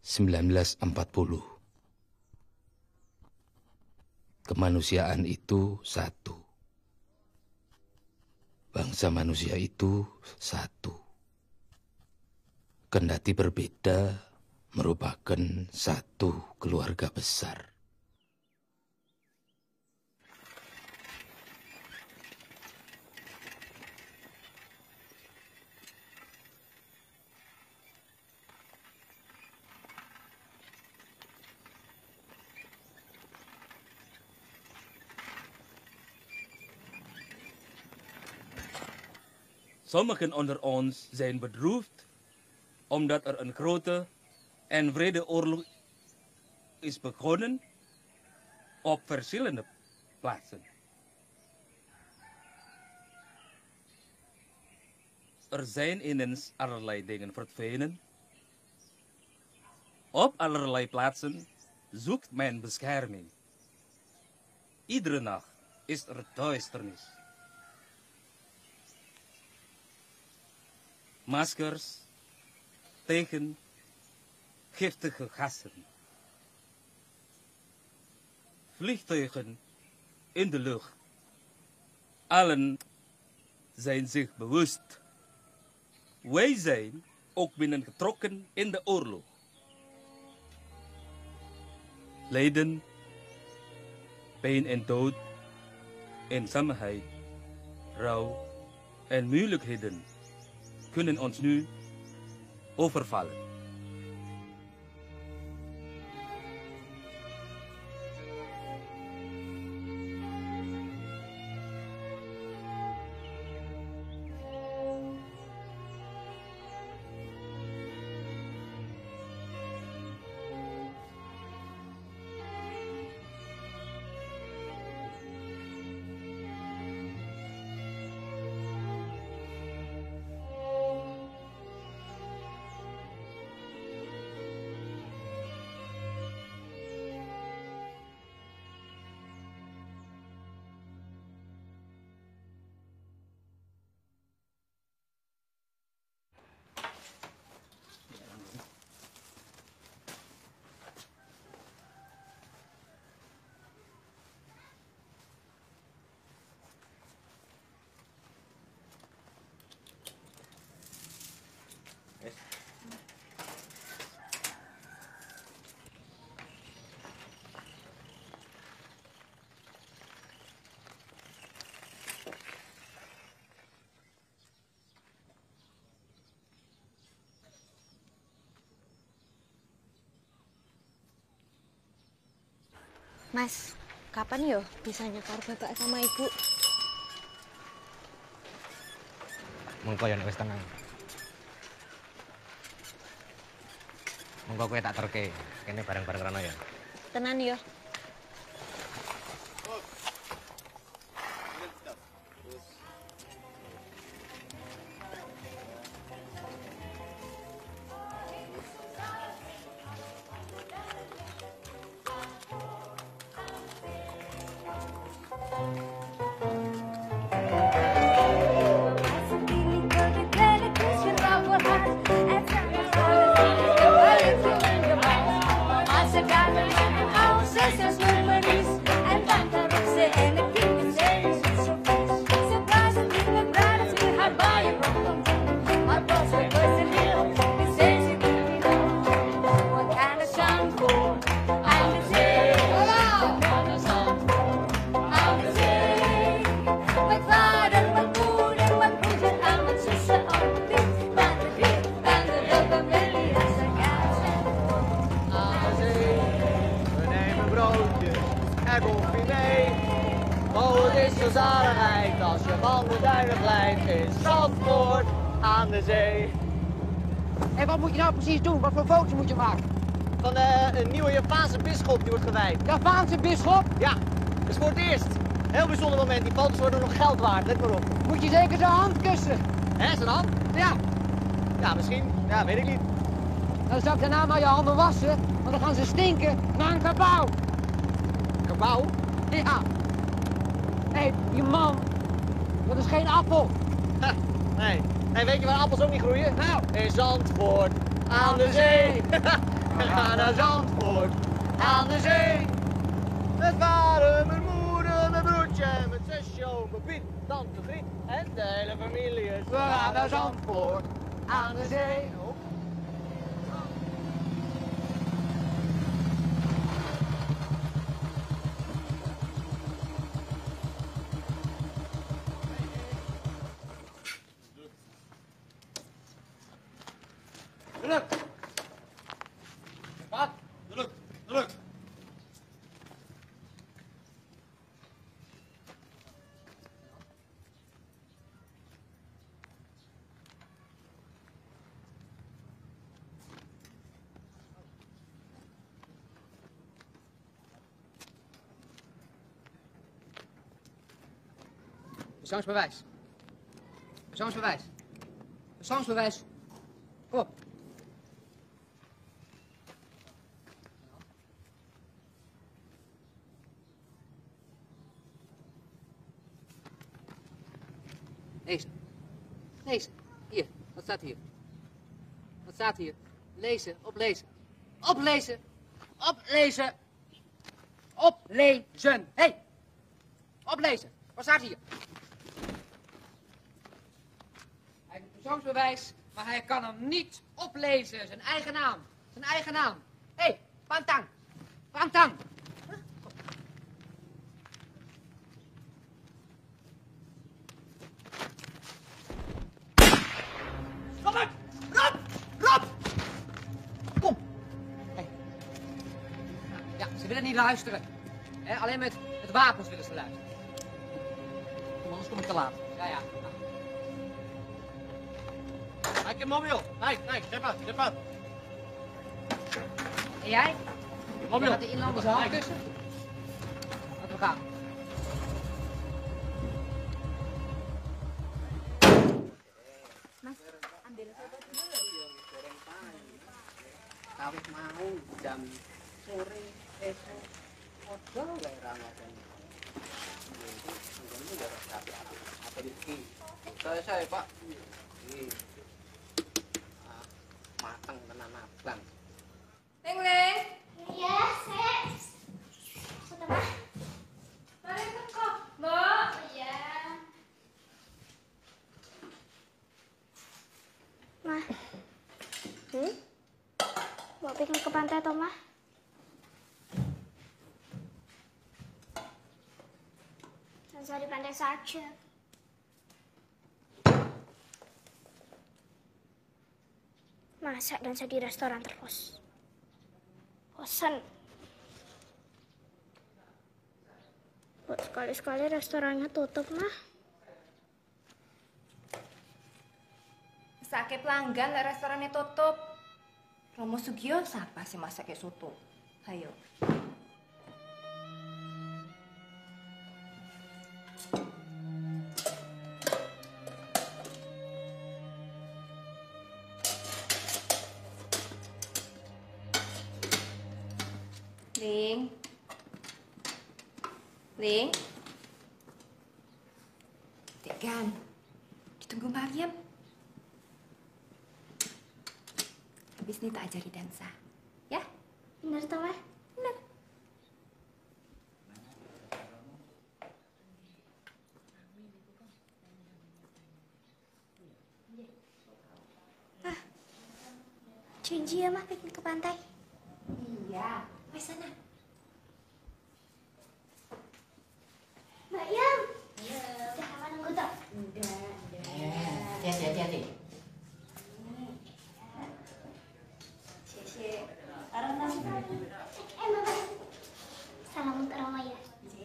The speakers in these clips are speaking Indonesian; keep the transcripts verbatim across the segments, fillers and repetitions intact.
sembilan belas empat puluh. Kemanusiaan itu satu. Bangsa manusia itu satu. Kendati berbeda, merupakan satu keluarga besar. Sommigen onder ons zijn bedroefd omdat er een grote en wrede oorlog is begonnen op verschillende plaatsen. Er zijn ineens allerlei dingen verdwenen. Op allerlei plaatsen zoekt men bescherming. Iedere nacht is er duisternis. Maskers tegen giftige gassen. Vliegtuigen in de lucht. Allen zijn zich bewust. Wij zijn ook binnengetrokken in de oorlog. Lijden, pijn en dood, eenzaamheid, rouw en moeilijkheden kunnen ons nu overvallen. Mas, kapan yo bisa nyekar bapak sama ibu? Mengko yo nek wis tenang. Mengko kowe tak terke, kene bareng-bareng rono ya. Tenan yo. En wat moet je nou precies doen? Wat voor foto's moet je maken? Van uh, een nieuwe Javaanse bisschop die wordt gewijd. Javaanse bisschop? Ja, dat is voor het eerst. Heel bijzonder moment. Die foto's worden nog geld waard. Let maar op. Moet je zeker zijn hand kussen? Hè, zijn hand? Ja. Ja, misschien. Ja, weet ik niet. Dan zou ik daarna maar je handen wassen, want dan gaan ze stinken naar een kabouw. Kabouw? Ja. Hé, hey, die man. Dat is geen appel. Ha, nee. Nee, weet je waar appels ook niet groeien? Nou. In Zandvoort. Aan de zee. We gaan naar Zandvoort, aan de zee. Met vader, mijn moeder, mijn broertje, mijn zusje, oom, mijn Piet, tante Griet en de hele familie. We gaan naar Zandvoort, aan de zee. Druk. Wat? Druk, druk. Persoonsbewijs. Persoonsbewijs. Persoonsbewijs. Kom op. Lezen. Lezen. Hier. Wat staat hier? Wat staat hier? Lezen. Oplezen. Oplezen. Oplezen. Oplezen. Hé. Hey. Oplezen. Wat staat hier? Hij heeft een persoonsbewijs, maar hij kan hem niet oplezen. Zijn eigen naam. Zijn eigen naam. Hé. Hey. Pantang. Pantang. Robert! Rob! Rob! Kom! Hey. Ja, ze willen niet luisteren. He, alleen met, met wapens willen ze luisteren. Kom, anders kom ik te laat. Ja, ja. Kijk je mobiel. Nee, nee, cepat, cepat. En jij? Mobiel. Gaat de inlanders hand tussen? Laten we gaan. Mas, ambil foto dulu. Kawit mau jam sore esok modal wae Ramadan. Ini udah rapi apa di saya saya Pak. Ini matang tenan abang. Leng Leng, Iya, saya. Sudah, Mah? mari teko. Mbak. Iya. Mah. Hmm? Mau piknik ke pantai toh, Mah? Dansa di pantai saja. Masa dansa di restoran terus? Bosan. Buat sekali-sekali restorannya tutup, Mah. Sake pelanggan lah restorannya tutup. Romo Sugio siapa sih masak kayak soto? Ayo. Ling. Ling. Tegan. Ditunggu Mariam. Habis ini tak ajari dansa. Ya? Bener toh, Mah? Bener. Ah, janji ya, Mah, piknik ke pantai. Iya. Wes sana. Mbak Yam. Udah lama nunggu toh? Hati-hati, hati-hati. Eh, Mama. Salam untuk Rama ya.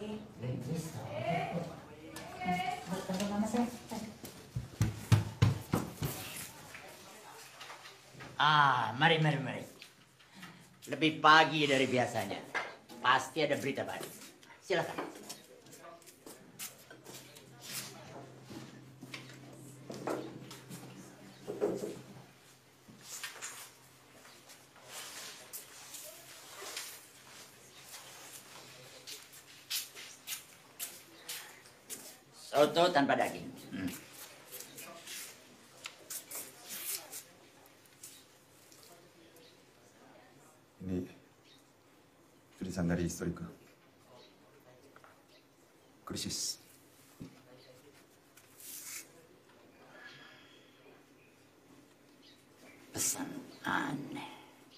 Ah, mari, mari, mari. Lebih pagi dari biasanya. Pasti ada berita baru. Silakan. Soto tanpa daging. Hmm. Ini tulisan dari historiku. Krisis. Pesan aneh.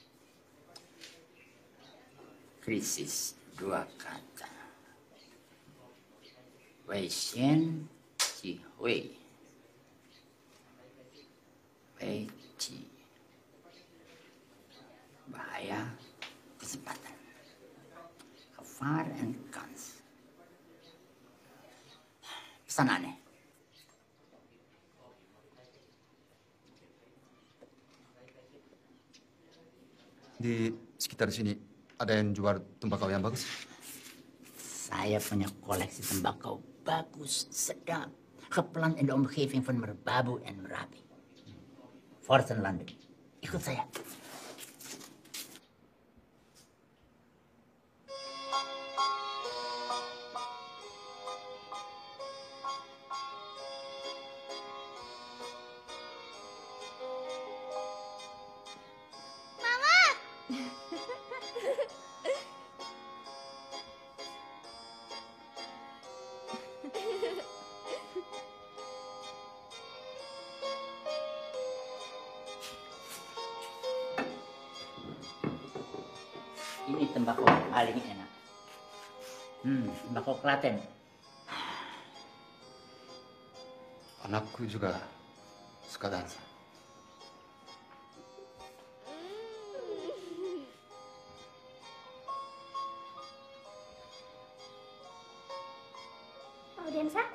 Krisis dua kata. Wei Xian Ji Hui. Wei Ji. Bahaya, kesempatan. Gevaar en kans. Pesan aneh. Di sekitar sini ada yang jual tembakau yang bagus? Saya punya koleksi tembakau bagus, sedap. Geplant in de omgeving van Merbabu en Merapi. Forten London. Ikut saya. Ini tembakau paling enak. Hmm, tembakau Klaten. Anakku juga suka dansa. Mau dansa?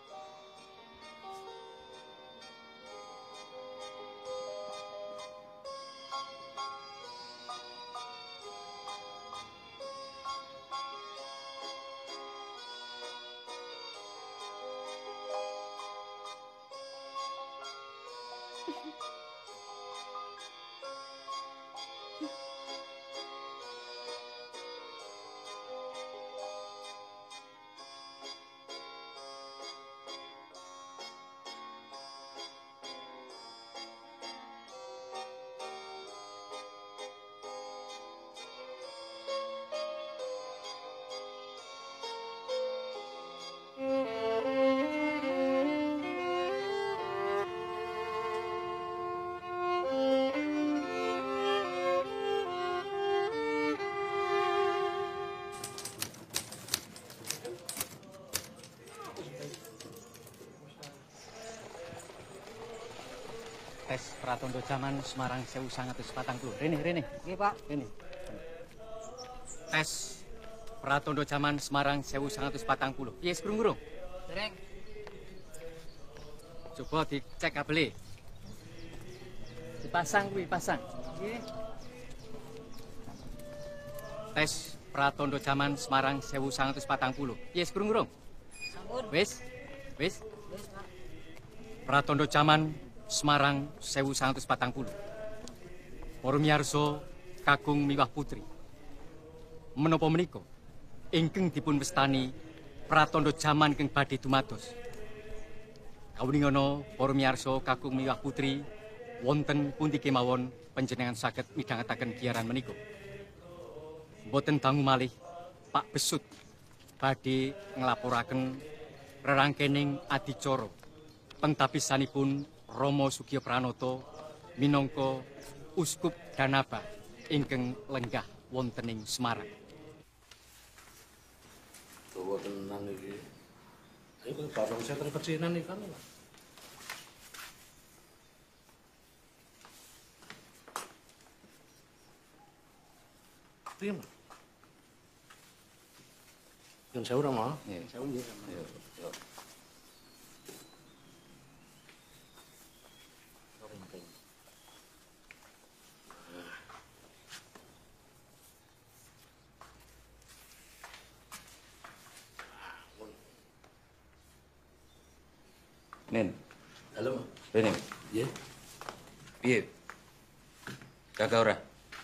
Tes Pratondo Zaman Semarang sewu sangat sepatang puluh. Rene, Rene. Ini Pak. Rene. Tes Pratondo Zaman Semarang sewu sangat sepatang puluh. Yes, gurung-gurung. Dereng. Coba dicek kabelnya. Dipasang kuwi, pasang. Nggih. Tes Pratondo Zaman Semarang sewu sangat sepatang puluh. Yes, gurung-gurung. Sampun. Wis. Wis. Wis, Pak. Pratondo Zaman Semarang sewu sangat patang puluh. Para miyarsa kakung miwah putri. Menapa menika ingkang dipun westani pratandha jaman kang badhe dumados. Kawulingana para miyarsa kakung miwah putri wonten pundi kemawon panjenengan saged midhangetaken giyaran menika. Mboten dangu malih Pak Besut badhe nglaporaken rerangkening adicara pengtabisanipun Romo Sugio Pranoto minangka Uskup Danaba ingkang lenggah wontening Semarang. Dawa tenan iki. Iku barang setan pecinan iki kan. Piye, Mas? Yang sewu Rama? Nggih. Sewu nggih, Rama. Yo, yo. Nen. Halo, Mas. Rene. Nggih. Piye? Kakak ora?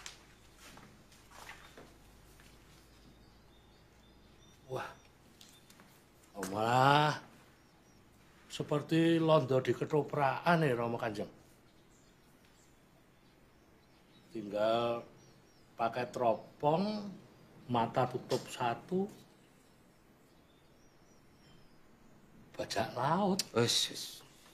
Wah. Oh, malah seperti londo di ketopraan ya Rama Kanjeng. Tinggal pakai teropong, mata tutup satu, bajak laut. Wes, wes.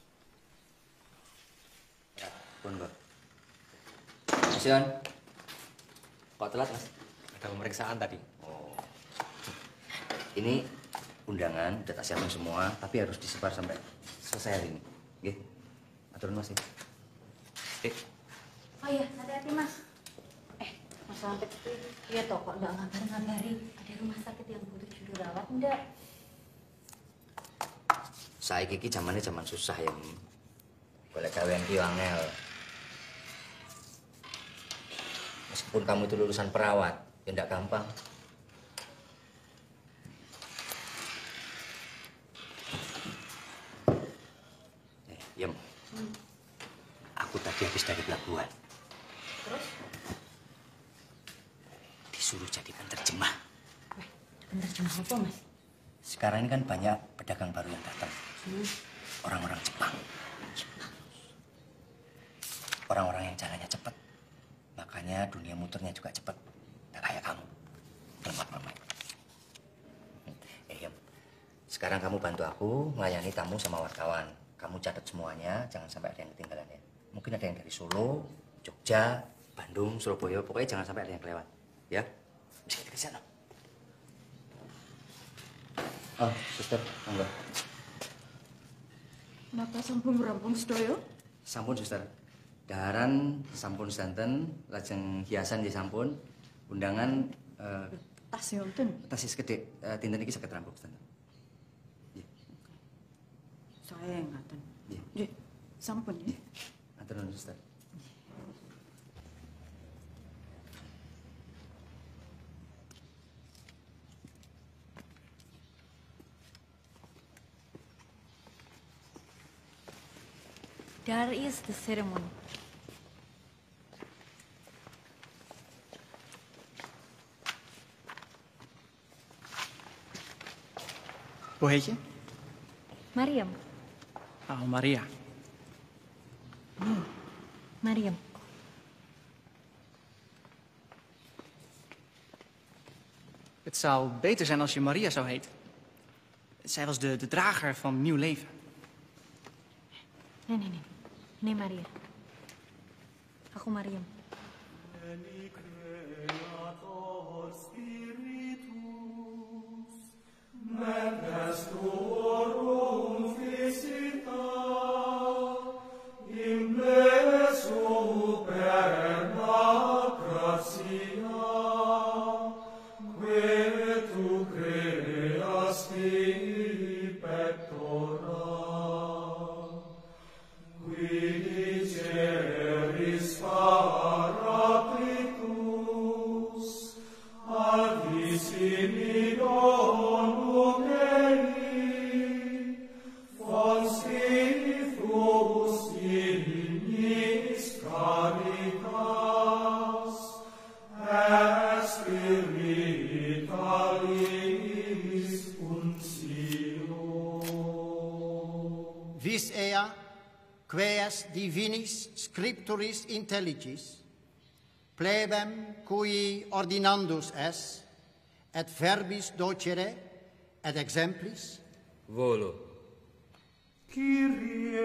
Ya, pun kok. Mas Yon. Kok telat, Mas? Ada pemeriksaan tadi. Oh. Ini undangan udah tak siapin semua, tapi harus disebar sampai selesai hari ini. Nggih. Aturan Mas. Eh. Oh iya, hati-hati Mas. Eh, Mas Lampet itu, iya toh kok nggak ngabar-ngabari ada rumah sakit yang butuh juru rawat enggak? Saya kiki zamannya zaman susah ya. Boleh gawean ki angel. Meskipun kamu itu lulusan perawat, ya enggak gampang. Eh, Yem. Hmm. Aku tadi habis dari pelabuhan. Terus? Disuruh jadi penerjemah. Weh, penerjemah apa, Mas? Sekarang ini kan banyak pedagang baru yang datang. Hmm. Orang-orang Jepang. Orang-orang yang jalannya cepat. Makanya dunia muternya juga cepat. Nggak kayak kamu. Lemah-lemah. Eh, Yem. Sekarang kamu bantu aku melayani tamu sama wartawan. Kamu catat semuanya, jangan sampai ada yang ketinggalan ya. Mungkin ada yang dari Solo, Jogja, Bandung, Surabaya. Pokoknya jangan sampai ada yang kelewat. Ya? Bisa kita ke sana. Oh, suster, enggak. Napa sampun rampung sedaya? Sampun, suster. Daharan sampun sedanten, lajeng hiasan di sampun. Undangan uh, Tas wonten. Tas gede, uh, dinten iki saged rampung sedanten. Nggih. Saya ngaten. Nggih. Nggih, sampun ya. Matur nuwun, suster. There is the ceremony. Hoe heet je? Mariam. Oh, Maria. Hmm. Mariam. Het zou beter zijn als je Maria zou heten. Zij was de, de drager van nieuw leven. Nee, nee, nee. Nee, Maria. Aku Mariam. Vis ea, quaes divinis scripturis intelligis, plebem cui ordinandus es, et verbis docere, et exemplis, Volo. Kyrie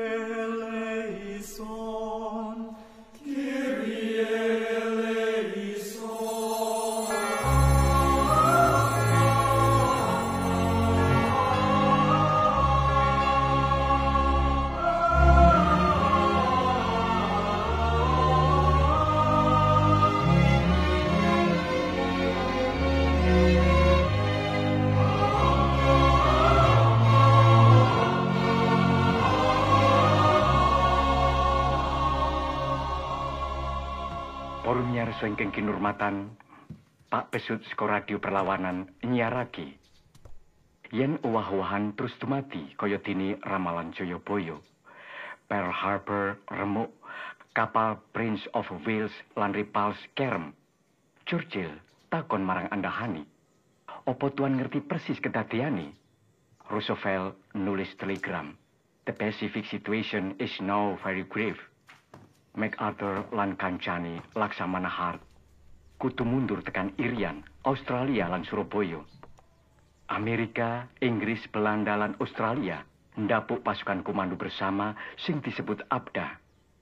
eleison, Kyrie eleison. Porumnya reso ingkang kinurmatan, Pak Pesut saka Radio Perlawanan nyiarake yen owah-owahan terus dumadi kaya dene ramalan Jayabaya. Pearl Harbor remuk, kapal Prince of Wales lan Repulse kerem. Churchill takon marang andahani, opo tuan ngerti persis kedadeane? Roosevelt nulis telegram, the Pacific situation is now very grave. MacArthur lan kancane Laksamana Hart kudu mundur tekan Irian, Australia lan Surabaya. Amerika, Inggris, Belanda lan Australia ndapuk pasukan komando bersama sing disebut ABDA.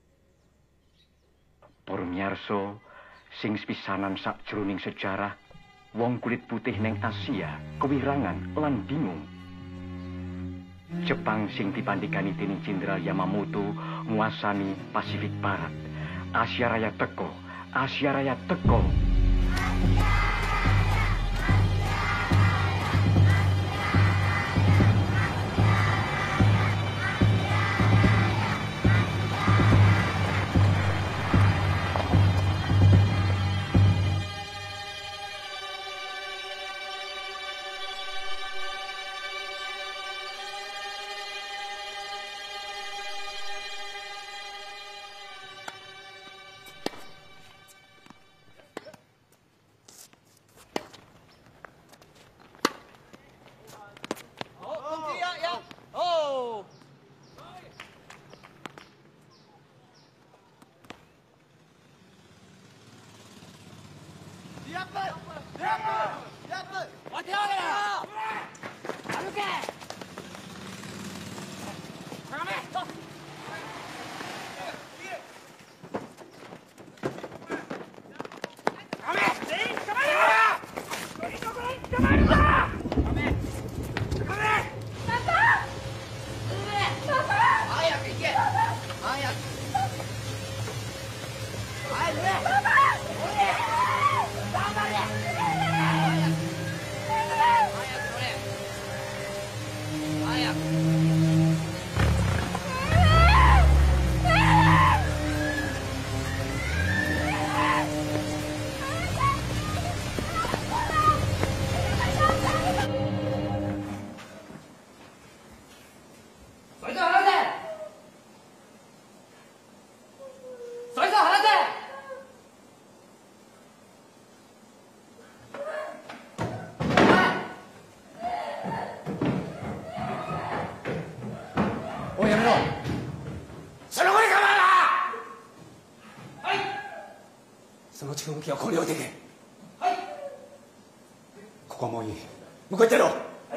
Para miyarsa, sing sepisanan sakjroning sejarah, wong kulit putih neng Asia kewirangan lan bingung. Jepang sing dipandhikani dening Jenderal Yamamoto nguasani Pasifik Barat. Asia Raya teko, Asia Raya teko. 기억 걸려야 되게.ここはもういい。向こう行ってろ。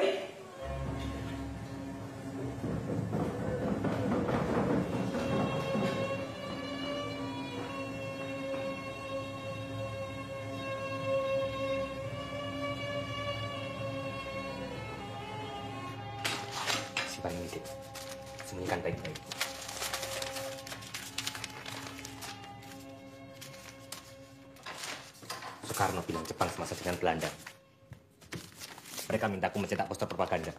Simpan ini, Dik. Sembunyikan baik-baik. Soekarno bilang Jepang semasa dengan Belanda. Mereka minta aku mencetak poster propaganda.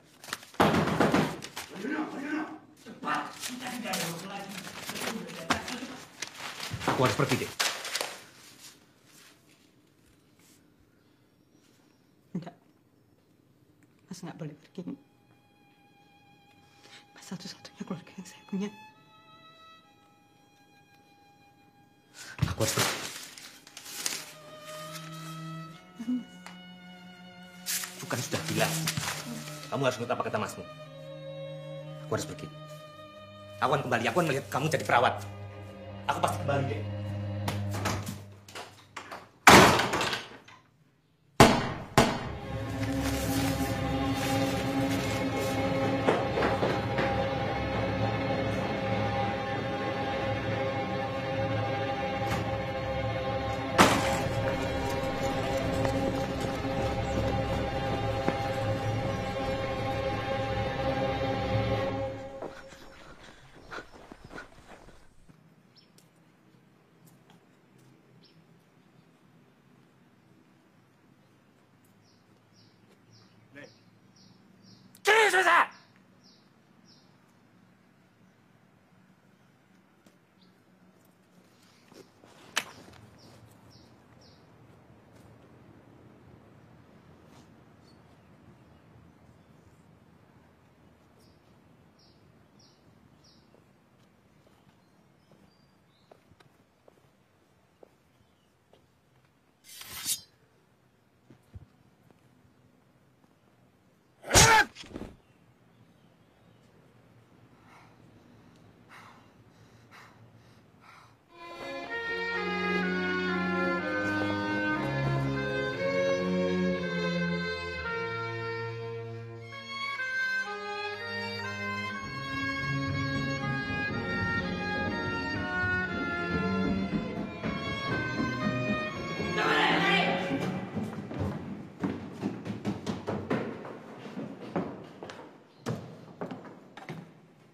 Aku harus pergi, Dik. Enggak. Mas nggak boleh pergi. Mas satu-satunya keluarga yang saya punya. Aku harus pergi. Bukan sudah bilang. Kamu harus nurut apa kata masmu. Aku harus pergi. Aku akan kembali. Aku akan melihat kamu jadi perawat. Aku pasti kembali, deh.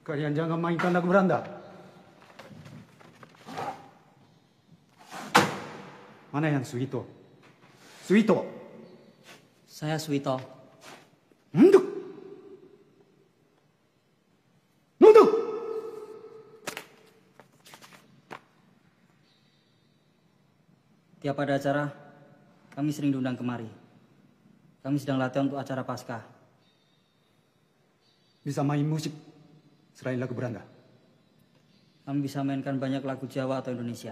Kalian jangan mainkan lagu beranda. Mana yang Suito? Suito. Saya Suito. Nunduk. Nunduk. Tiap ada acara, kami sering diundang kemari. Kami sedang latihan untuk acara Paskah. Bisa main musik selain lagu beranda? Kami bisa mainkan banyak lagu Jawa atau Indonesia.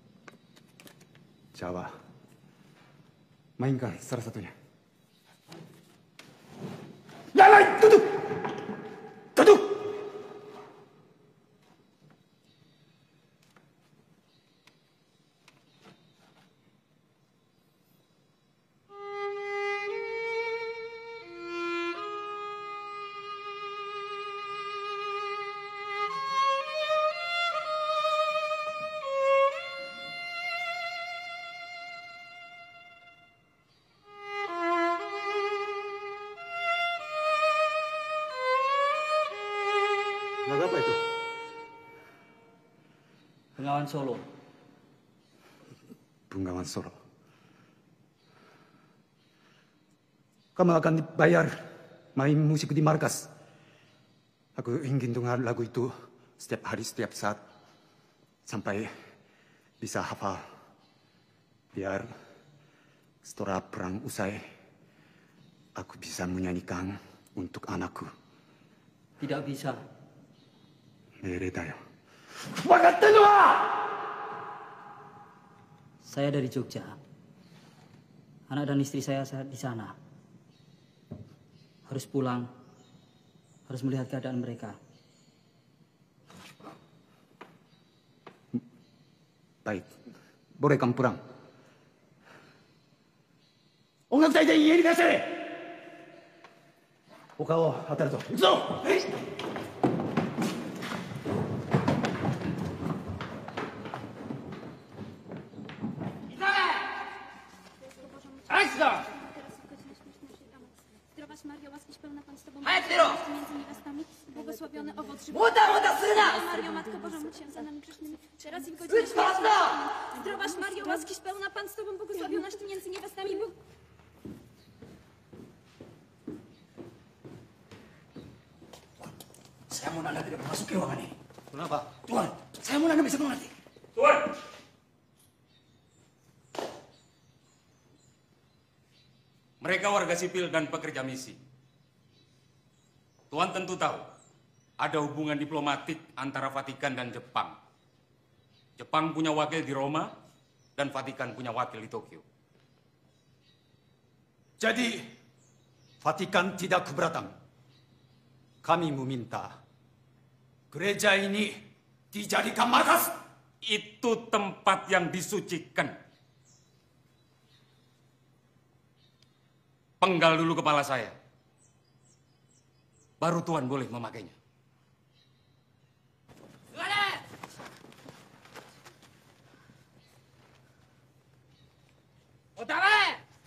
Jawa. Mainkan salah satunya. Lalai, duduk! Duduk! Lagu apa itu? Bengawan Solo. Bengawan Solo. Kamu akan dibayar main musik di markas. Aku ingin dengar lagu itu setiap hari, setiap saat. Sampai bisa hafal. Biar setelah perang usai, aku bisa menyanyikan untuk anakku. Tidak bisa. 命令だよ。 Saya dari Jogja. Anak dan istri saya di sana. Harus pulang. Harus melihat keadaan mereka. Baik. Boleh kamu pulang. 音楽隊で家に出せ。他を当たるぞ。行くぞ。はい。 Zdrowaś Mario, łaskiś pełna Pan z Tobą. Maestro! Między niewiastami, błogosławiony owoc żywota. Młoda, młoda syna! Mario, Matko Boża, módl się za nami grzesznymi, teraz i w godzinie Być ważna! śmierci. Zdrowaś Mario, łaskiś pełna Pan z Tobą, błogosławionaś Ty między niewiastami. Bóg... Saya mau Nanda tidak memasuki ruangan ini. Kenapa? Tuan, saya mau Nanda bisa mengerti. Tuan! Mereka warga sipil dan pekerja misi. Tuan tentu tahu, ada hubungan diplomatik antara Vatikan dan Jepang. Jepang punya wakil di Roma, dan Vatikan punya wakil di Tokyo. Jadi, Vatikan tidak keberatan. Kami meminta gereja ini dijadikan markas. Itu tempat yang disucikan. Penggal dulu kepala saya. Baru Tuan boleh memakainya. Utara!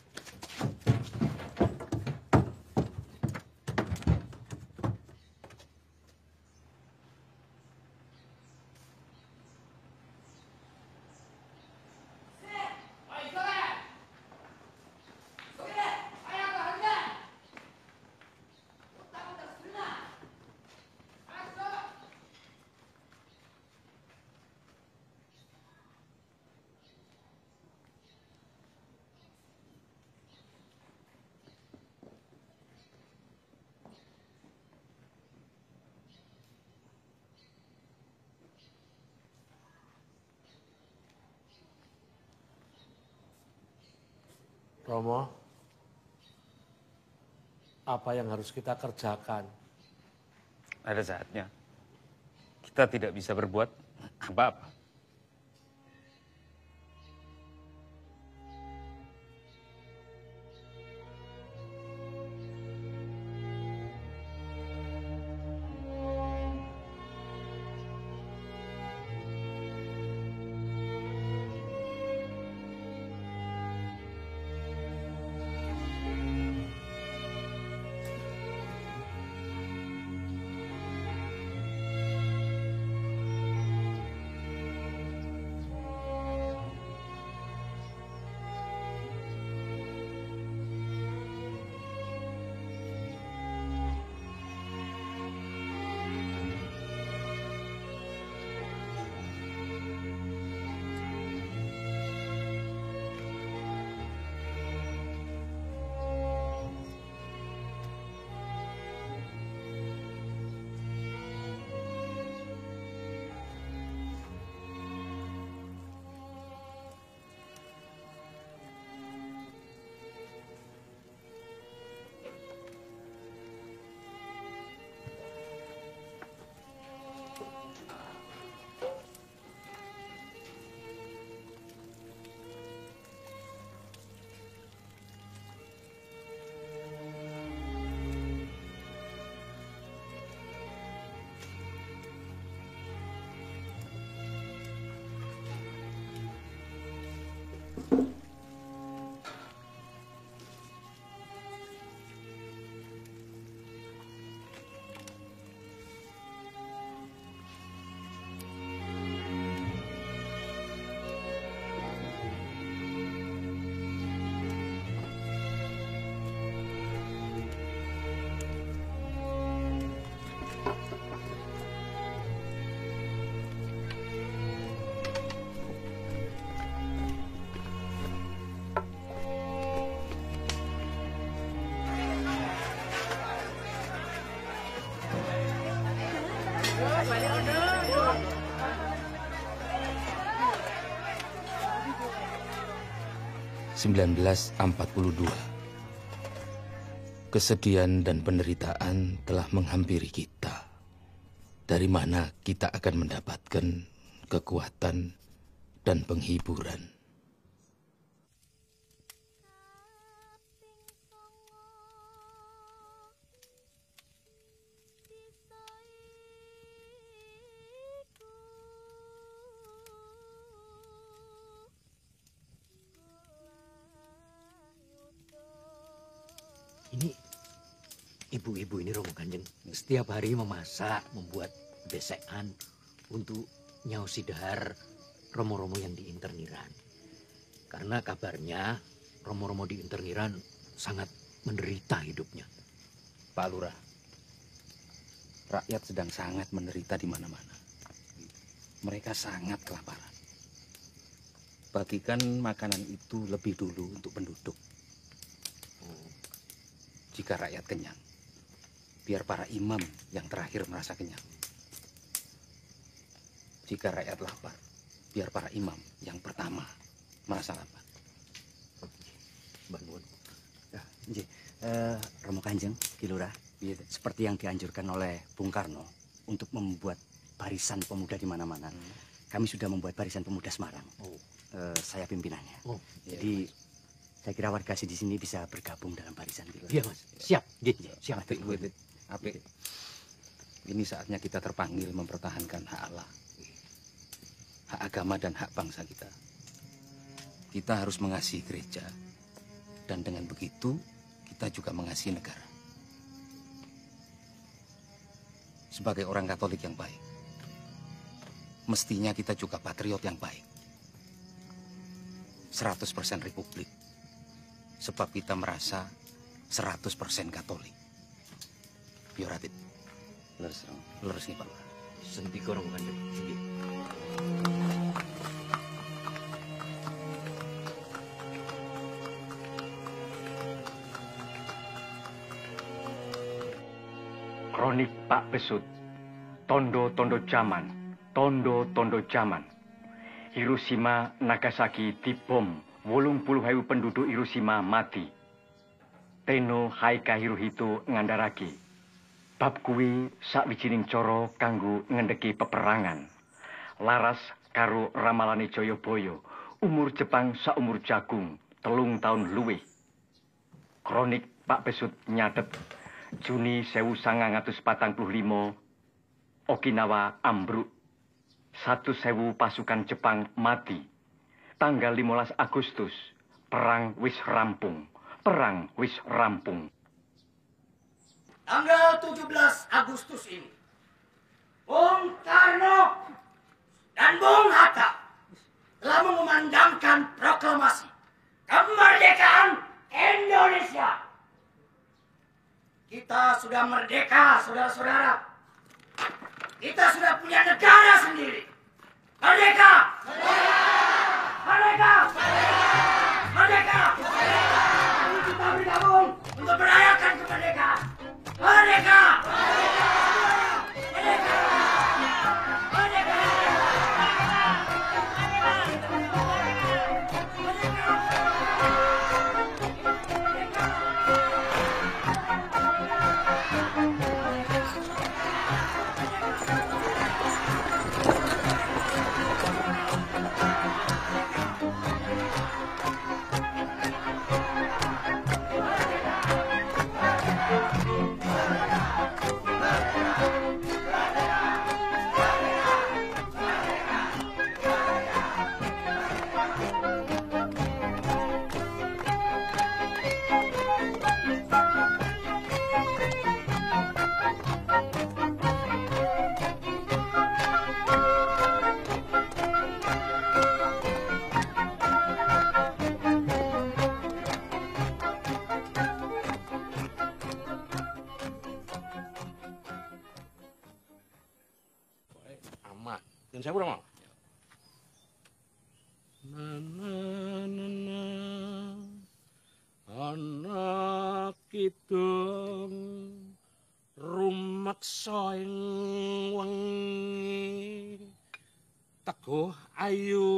Romo, apa yang harus kita kerjakan? Ada saatnya kita tidak bisa berbuat apa-apa. seribu sembilan ratus empat puluh dua. Kesedihan dan penderitaan telah menghampiri kita. Dari mana kita akan mendapatkan kekuatan dan penghiburan? Ini ibu-ibu ini Romo Kanjeng setiap hari memasak, membuat besekan untuk Nyau Sidahar Romo-Romo yang di Interniran. Karena kabarnya Romo-Romo di Interniran sangat menderita hidupnya. Pak Lurah, rakyat sedang sangat menderita di mana-mana. Mereka sangat kelaparan. Bagikan makanan itu lebih dulu untuk penduduk. Jika rakyat kenyang, biar para imam yang terakhir merasa kenyang. Jika rakyat lapar, biar para imam yang pertama merasa lapar. Bangun. Ya, uh, Romo Kanjeng, Ki Lurah, seperti yang dianjurkan oleh Bung Karno untuk membuat barisan pemuda di mana-mana. Hmm. Kami sudah membuat barisan pemuda Semarang. Oh. Uh, saya pimpinannya. Oh. Jadi saya kira warga di sini bisa bergabung dalam barisan. Iya, Mas. Siap. Gitu. Siap. Apik, Apik. Apik. Ini saatnya kita terpanggil mempertahankan hak Allah, hak agama dan hak bangsa kita. Kita harus mengasihi gereja. Dan dengan begitu, kita juga mengasihi negara. Sebagai orang Katolik yang baik, mestinya kita juga patriot yang baik. seratus persen Republik. Sebab kita merasa seratus persen Katolik. Biar Radit. Leres, leres nih Pak. Sendi korong Kanjeng. Sendi. Kronik Pak Besut. Tondo-tondo zaman. Tondo-tondo zaman. Hiroshima, Nagasaki dibom. wolung puluh ewu penduduk Hiroshima mati. Teno Haika Hirohito ngandharake. Bab kuwi sawijining cara kanggo ngendheki peperangan. Laras karo ramalane Jayabaya, umur Jepang saumur jagung, telung taun luwih. Kronik Pak Besut nyathet Juni seribu sembilan ratus patang puluh lima Okinawa ambruk. Satu sewu pasukan Jepang mati. Tanggal limolas Agustus, perang wis rampung. Perang wis rampung. Tanggal tujuh belas Agustus ini, Bung Karno dan Bung Hatta telah mengumandangkan proklamasi kemerdekaan Indonesia. Kita sudah merdeka, saudara-saudara. Kita sudah punya negara sendiri. Merdeka! Merdeka! Merdeka! Mari kita bergabung untuk merayakan kemerdekaan. Merdeka! Merdeka! Merdeka! Dan saya udah mau. Nana, nana, anak kita rumaksa ing wengi Aduh, ayo.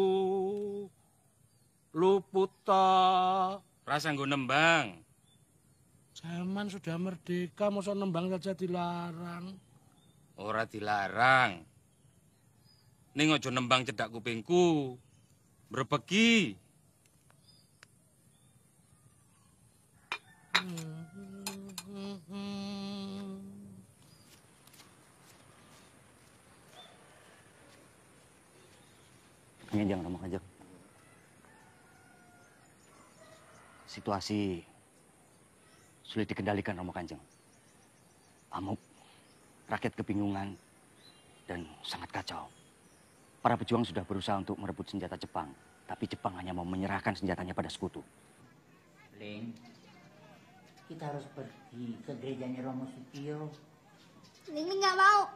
Luput toh. Rasa nggo nembang. Zaman sudah merdeka, masa nembang saja dilarang. Ora dilarang. Ning aja nembang cedak kupingku. Mbrebegi. Kanjeng Rama Kanjeng. Situasi sulit dikendalikan Rama Kanjeng. Amuk, rakyat kebingungan dan sangat kacau. Para pejuang sudah berusaha untuk merebut senjata Jepang, tapi Jepang hanya mau menyerahkan senjatanya pada sekutu. Ling, kita harus pergi ke gerejanya Romo Sukio. Ling nggak mau.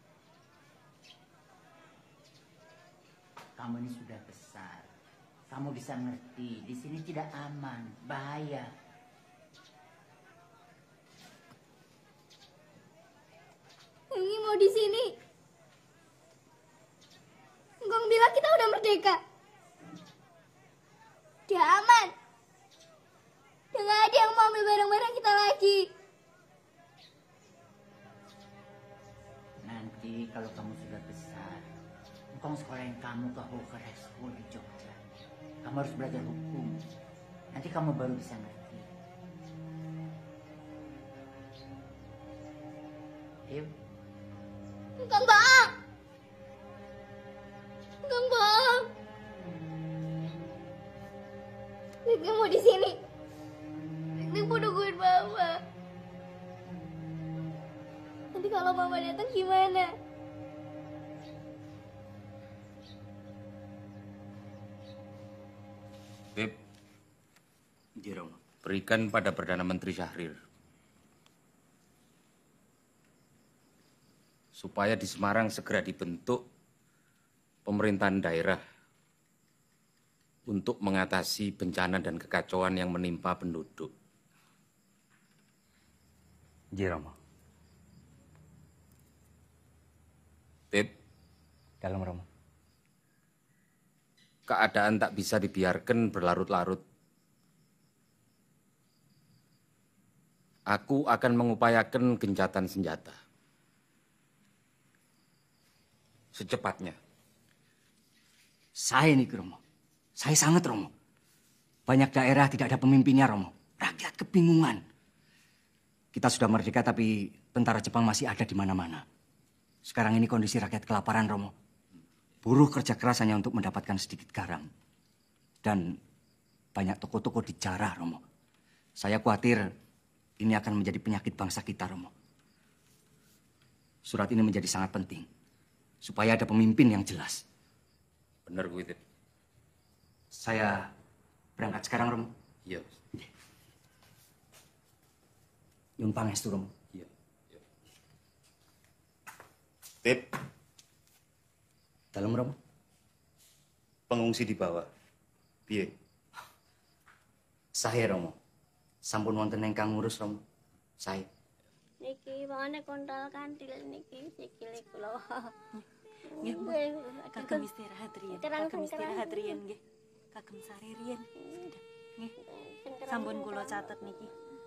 Kamu ini sudah besar. Kamu bisa ngerti, di sini tidak aman, bahaya. Ini mau di sini. Engkong bilang kita udah merdeka. Udah aman. Udah gak ada yang mau ambil barang-barang kita lagi. Nanti kalau kamu sudah besar, engkong sekolahin kamu ke Hokare School di Jogja. Kamu harus belajar hukum. Nanti kamu baru bisa ngerti. Ayo. Engkong bohong. Engkong bohong. Ling mau di sini. Ling mau nungguin mama. Nanti kalau mama datang gimana? Beb, berikan pada Perdana Menteri Syahrir. Supaya di Semarang segera dibentuk pemerintahan daerah untuk mengatasi bencana dan kekacauan yang menimpa penduduk. Jiromo. Beb. Dalam Romo. Keadaan tak bisa dibiarkan berlarut-larut. Aku akan mengupayakan gencatan senjata. Secepatnya. Saya nih Romo. Saya sangat Romo. Banyak daerah tidak ada pemimpinnya Romo. Rakyat kebingungan. Kita sudah merdeka tapi tentara Jepang masih ada di mana-mana. Sekarang ini kondisi rakyat kelaparan Romo. Buruh kerja keras hanya untuk mendapatkan sedikit garam. Dan banyak toko-toko dijarah, Romo. Saya khawatir ini akan menjadi penyakit bangsa kita, Romo. Surat ini menjadi sangat penting. Supaya ada pemimpin yang jelas. Benar, gue. Saya berangkat sekarang, Romo. Iya. Nyun pangestu, Romo. Iya. Beb. Dalam Romo. Pengungsi di bawah. Piye? Saya Romo. Sampun wonten ingkang ngurus Romo. Saya. Niki mangane kontal kantil niki sikile kula. Nggih, Bu. Kagem istirahat riyen. Kagem istirahat riyen nggih. Kagem sare riyen. Nggih. Sampun kula catet niki.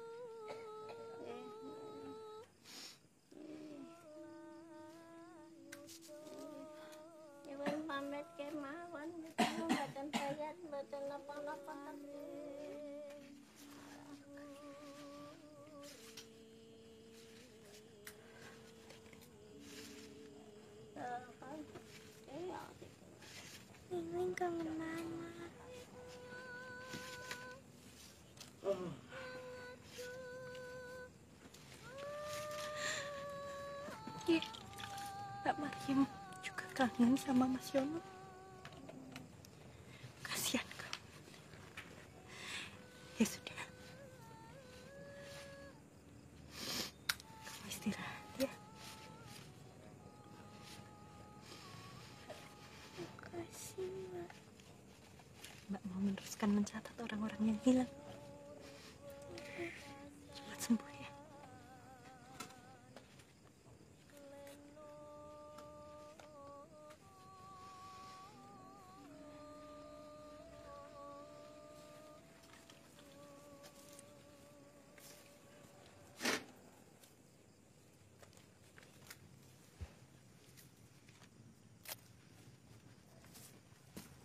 Nyuwun pamit kemawon, mboten bayat, mboten napa-napa. Ini kangen mama. Iya, Mbak Maryam juga kangen sama Mas Yono. Kasihan kamu. Ya sudah. Kamu istirahat ya. Makasih, Mbak. Mbak mau meneruskan mencatat orang-orang yang hilang. Cepat sembuh ya.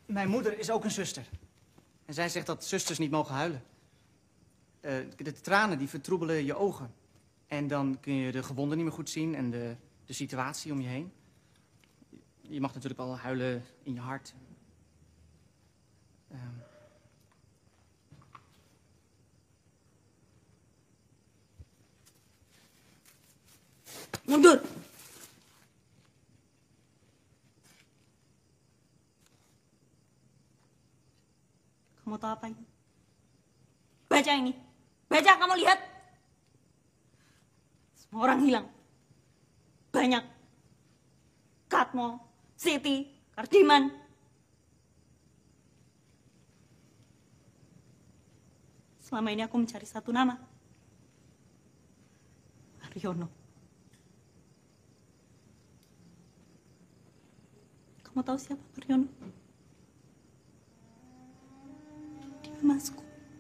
Mijn moeder is ook een zuster. En zij zegt dat zusters niet mogen huilen. Uh, de tranen die vertroebelen je ogen. En dan kun je de gewonden niet meer goed zien en de, de situatie om je heen. Je mag natuurlijk wel huilen in je hart. Uh, Mundur! Kamu tahu apa ini? Baca ini. Baca, kamu lihat. Semua orang hilang. Banyak. Katmo, Siti, Kardiman. Selama ini aku mencari satu nama. Aryono. Kamu tahu siapa Aryono? Dia masku.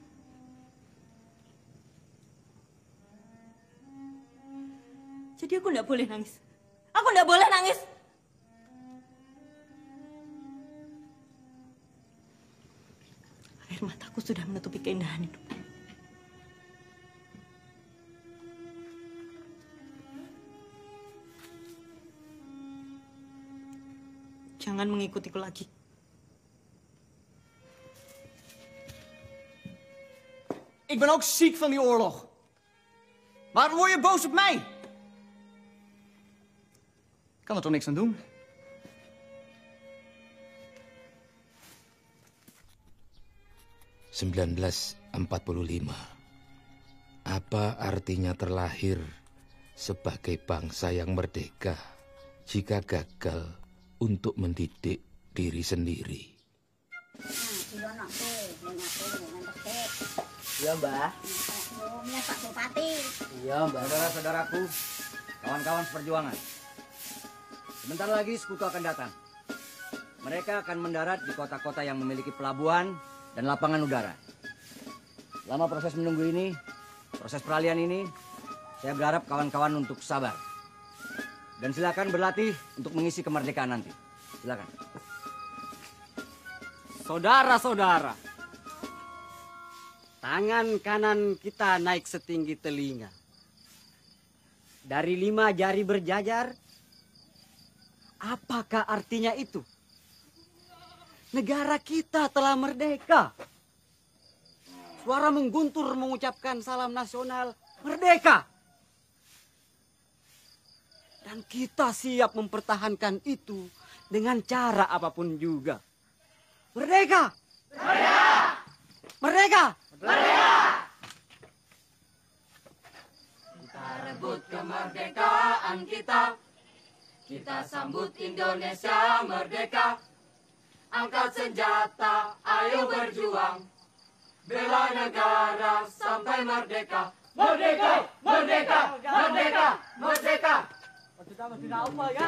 Jadi aku nggak boleh nangis. Aku nggak boleh nangis. Air mataku sudah menutupi keindahan hidup. Jangan mengikutiku lagi. Ik ben ook ziek van die oorlog. Waarom word je boos op mij? Ik kan er toch niks aan doen? seribu sembilan ratus empat puluh lima. Apa artinya terlahir sebagai bangsa yang merdeka jika gagal untuk mendidik diri sendiri? Iya, Mbah. Rumahnya Pak Bupati. Iya, Mbah. Saudara-saudaraku, kawan-kawan seperjuangan. Sebentar lagi sekutu akan datang. Mereka akan mendarat di kota-kota yang memiliki pelabuhan dan lapangan udara. Selama proses menunggu ini, proses peralihan ini, saya berharap kawan-kawan untuk sabar. Dan silakan berlatih untuk mengisi kemerdekaan nanti. Silakan. Saudara-saudara, tangan kanan kita naik setinggi telinga. Dari lima jari berjajar, apakah artinya itu? Negara kita telah merdeka. Suara mengguntur mengucapkan salam nasional merdeka. Dan kita siap mempertahankan itu dengan cara apapun juga. Merdeka! Merdeka! Merdeka! Merdeka! Kita rebut kemerdekaan kita. Kita sambut Indonesia merdeka. Angkat senjata, ayo berjuang. Bela negara sampai merdeka. Merdeka! Merdeka! Merdeka! Merdeka! Tidak apa ya?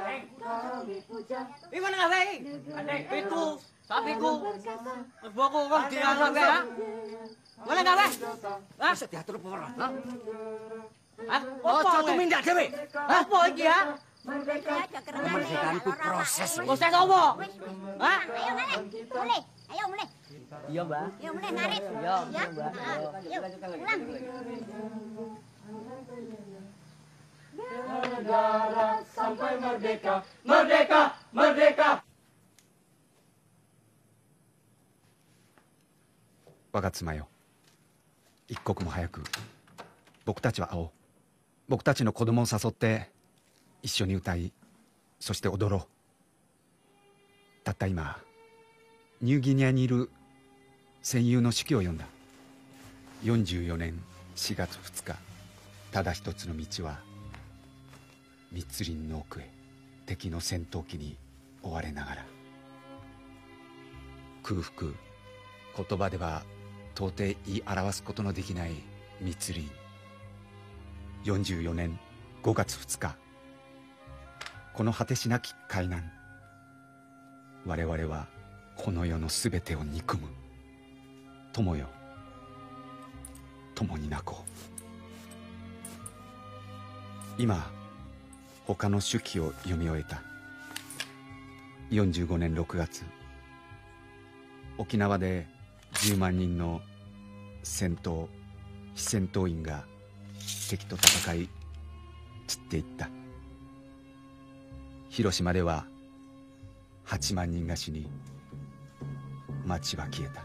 Di mana nggak baik? Itu sapiku, buahku kok diangkat ya? Boleh nggak baik? Hah? Diatur orang. Hah? Oh, satu mindak dewe. Apa iki ya? Kemerdekaan itu proses. Proses apa? Hah? Ayo mulai, mulai, ayo mulai. Iya, Mbak. Ayo mulai narik. Iya, ya. Mbak. Ayo, pulang. Negara sampai merdeka. Merdeka! Merdeka! 我が妻よ、一刻も早く僕たちは会おう。僕たちの子供を誘って一緒に歌い、そして踊ろう。たった今ニューギニアにいる戦友の手記を読んだ。よんじゅうよねんしがつふつか、ただ一つの道は密林の奥へ、敵の戦闘機に追われながら。空腹、言葉では到底言い表すことのできない密林。よんじゅうよねんごがつふつか、この果てしなき海難、我々はこの世のすべてを憎む。友よ、共に泣こう。今他の手記を読み終えた。よんじゅうごねんろくがつ、 沖縄でじゅうまん人の戦闘非戦闘員が敵と戦い散っていった。広島でははちまん人が死に町は消えた。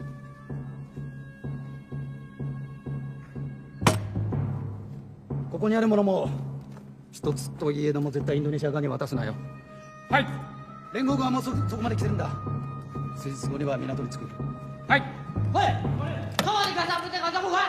ここにあるものも一つといえども絶対インドネシア側に渡すなよ。はい。連合側もそそこまで来てるんだ。数日後には港に着く。はい。 Woi, kau di kasar putih kata buka.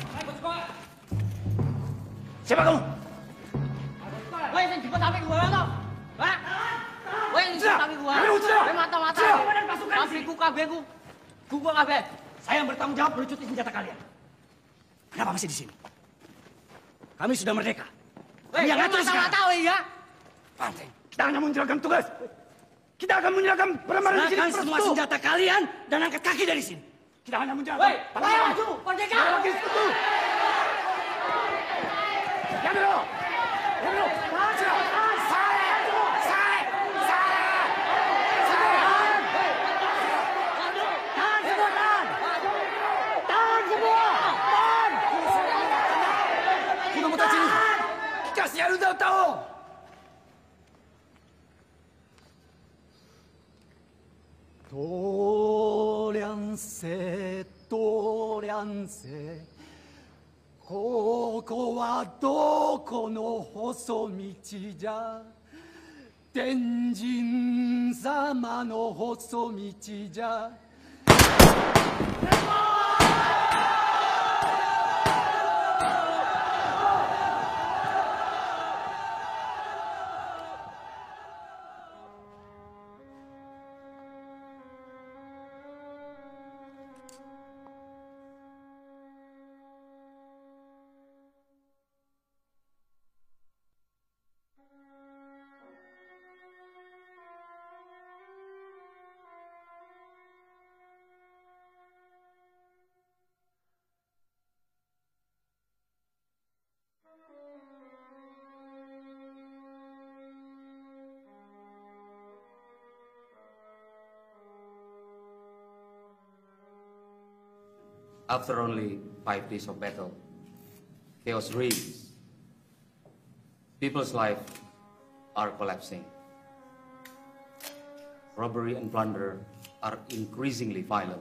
Siapa kamu? Woi, yang cepat sampai gua tau. Hah? Woi, yang cepat sampai gua. Woi, mata-mata. Kafiku, kabeku. Gua kabe. Saya yang bertanggung jawab melucuti senjata kalian. Kenapa masih di sini? Kami sudah merdeka. Woi, yang mata-mata, woi ya. Pantai. Kita hanya menjalankan tugas. Kita akan menyerahkan barang-barang di sini. Serahkan semua senjata kalian dan angkat kaki dari sini. Kita hanya menjalankan. Woi, woi, maju, merdeka. Lagi sekutu. Ya dulu. Ya dulu. Maju. Sare. Sare. Sare. Tahan. Tahan semua, tahan. Tahan semua. Tahan. Kuno mutachi ni kikasu yaru da uta o. Tolerance, tolerance. ここはどこの細道じゃ。天神様の細道じゃ。 After only five days of battle, chaos reigns. People's lives are collapsing. Robbery and plunder are increasingly violent.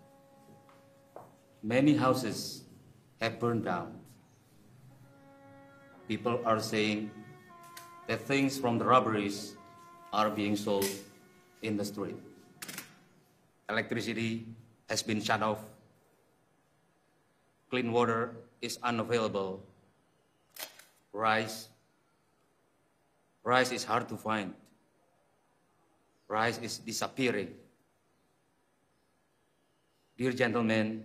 Many houses have burned down. People are saying that things from the robberies are being sold in the street. Electricity has been shut off. Clean water is unavailable. Rice, rice is hard to find. Rice is disappearing. Dear gentlemen,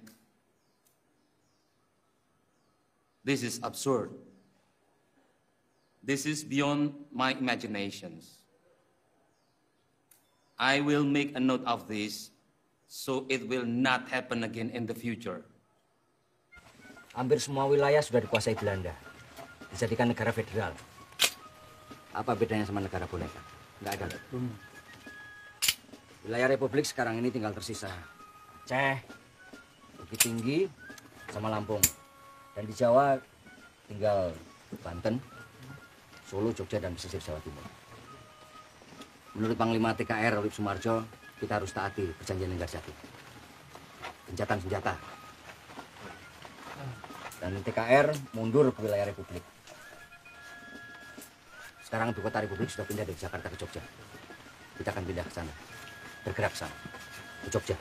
this is absurd. This is beyond my imaginations. I will make a note of this so it will not happen again in the future. Hampir semua wilayah sudah dikuasai Belanda. Dijadikan negara federal. Apa bedanya sama negara boneka? Nggak ada. Hmm. Wilayah Republik sekarang ini tinggal tersisa Aceh, Bukit Tinggi, sama Lampung. Dan di Jawa tinggal Banten, Solo, Jogja, dan pesisir Jawa Timur. Menurut Panglima T K R Olip Sumarjo, kita harus taati perjanjian Linggarjati. Gencatan senjata. Dan T K R mundur ke wilayah Republik. Sekarang ibu kota Republik sudah pindah dari Jakarta ke Jogja. Kita akan pindah ke sana, bergerak ke sana, ke Jogja.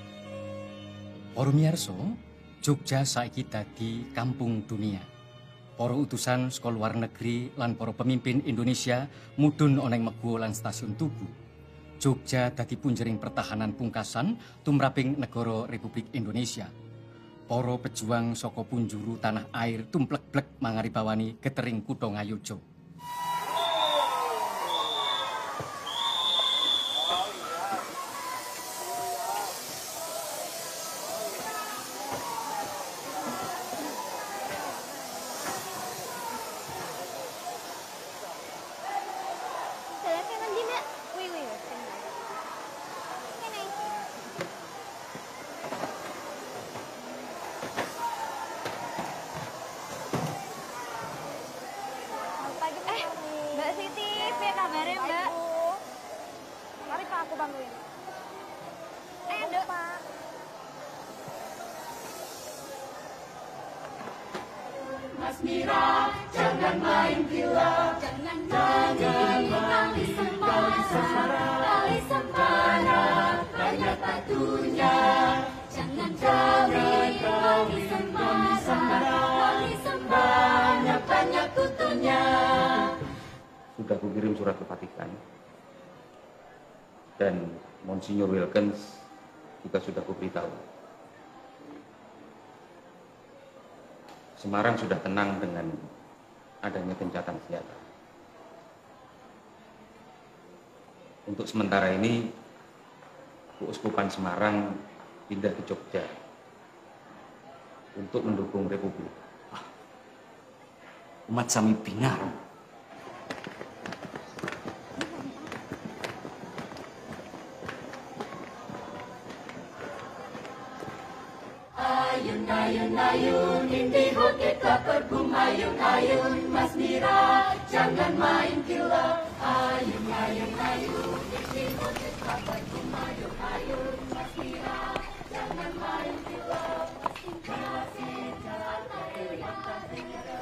Para miyarsa, Jogja saiki dadi kampung dunia. para utusan saka luar negeri lan para pemimpin Indonesia mudhun oneng Meguwo lan stasiun Tugu. Jogja dadi punjering pertahanan pungkasan tumraping negara Republik Indonesia. Para pejuang saka punjuru tanah air tumplek-blek mangaribawani getering kutha Ngayodya. Mas Mira, jangan main gila, jangan jangan tali sempana, tali sempana, banyak batunya. Jangan kawin, tali sempana, tali sempana, banyak kutunya. Sudah kukirim surat ke Vatikan. Dan Monsignor Wilkins juga sudah kuberitahu. Semarang sudah tenang dengan adanya gencatan senjata. Untuk sementara ini, Keuskupan Semarang pindah ke Jogja untuk mendukung Republik. Umat sami binar. Ayun, ayun, ayun, indigo kita berbum. Ayun, ayun, Mas Mira, jangan main gila. Ayun, ayun, ayun, indigo kita berbum. Ayun, ayun, Mas Mira, jangan main gila. Kasih jalan air yang tertinggal.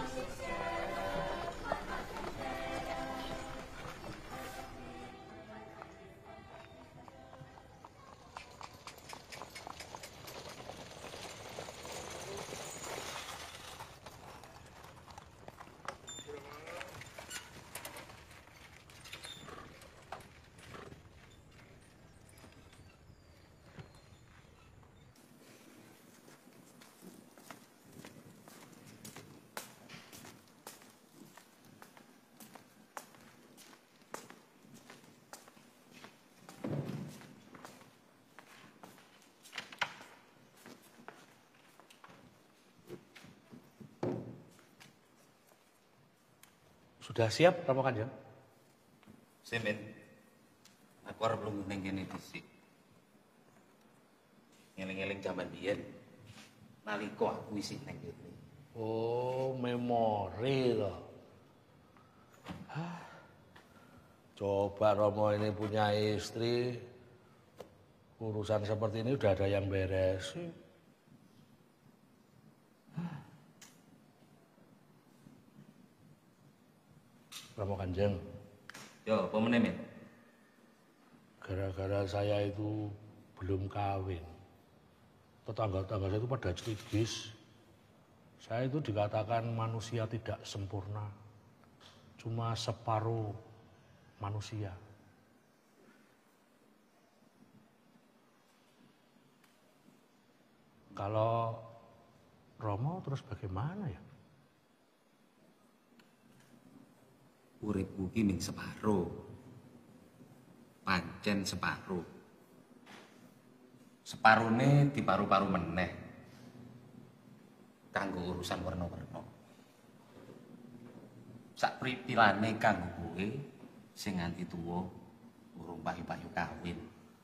Sudah siap Ramo Kanjeng? Semen, aku harap belum neng kene dhisik. Ngeling-eling jaman biyen. Nalika aku isih neng kene. Oh, memori loh. Hah. Coba Romo ini punya istri, urusan seperti ini udah ada yang beresin. Ramo Kanjeng. Yo, apa meneh, Men? Gara-gara saya itu belum kawin. Tetangga-tetangga saya itu pada cerigis. Saya itu dikatakan manusia tidak sempurna. Cuma separuh manusia. Kalau Romo terus bagaimana ya? Uripku ki ming separo. Pancen separo. Separone di paru-paru meneh. Kanggo urusan werna-werna. Sak pritilane kanggo kowe sing nganti tuwa urung payu-payu kawin.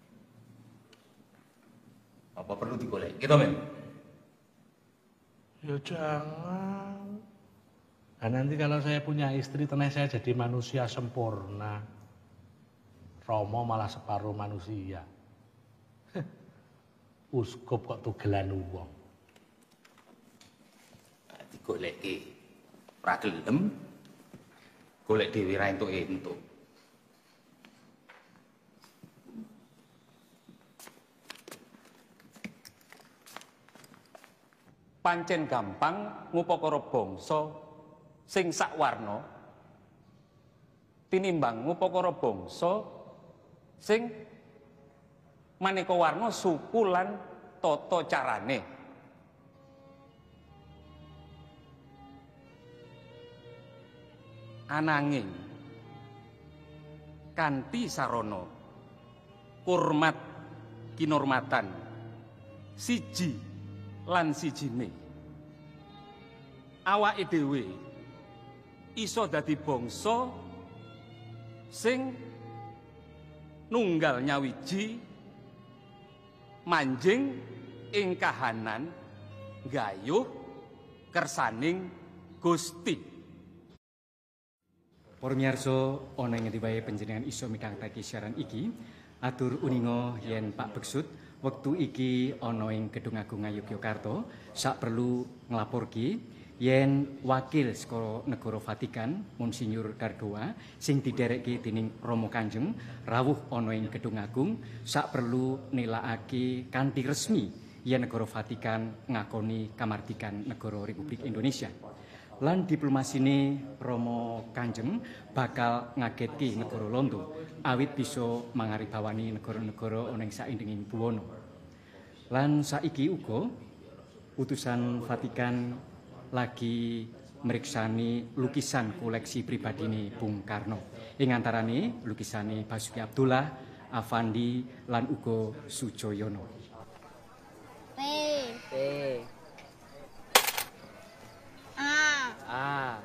Apa perlu digolek? Gitu, Men? Ya jangan. Nah, nanti kalau saya punya istri, tenang saya jadi manusia sempurna. Romo malah separuh manusia. Uskup kok tugelan wong. Digoleki ora gelem. Golek dhewe ra entuk-entuk. pancen gampang ngupakara bangsa sing sakwarna tinimbang ngupakara bangsa sing maneka warna suku lan tata carane. Ananging kanthi sarana kurmat kinormatan siji lan sijine awake dhewe iso dadi bangsa sing nunggal nyawiji manjing ing kahanan gayuh kersaning Gusti. Para miyarsa, ana ing ngendi wae panjenengan iso midhangetaken siaran iki, atur uninga yen Pak Beksut wektu iki ana ing Gedung Agung Ngayogyakarta sak perlu nglaporke yen wakil saka negara Vatikan Monsinyur Dardoa sing didherekke dening Rama Kanjeng rawuh ana ing Gedung Agung sak perlu nilakake kanthi resmi yen negara Vatikan ngakoni kamardikan negara Republik Indonesia. Lan diplomasine Rama Kanjeng bakal ngagetke negara Londo awit bisa mangaribawani negara-negara ana ing saindenging buwana. Lan saiki uga utusan Vatikan lagi mriksani lukisan koleksi pribadine Bung Karno. Ing antarane lukisane Basuki Abdullah, Avandi lan uga Sujoyono. P. P. A. A.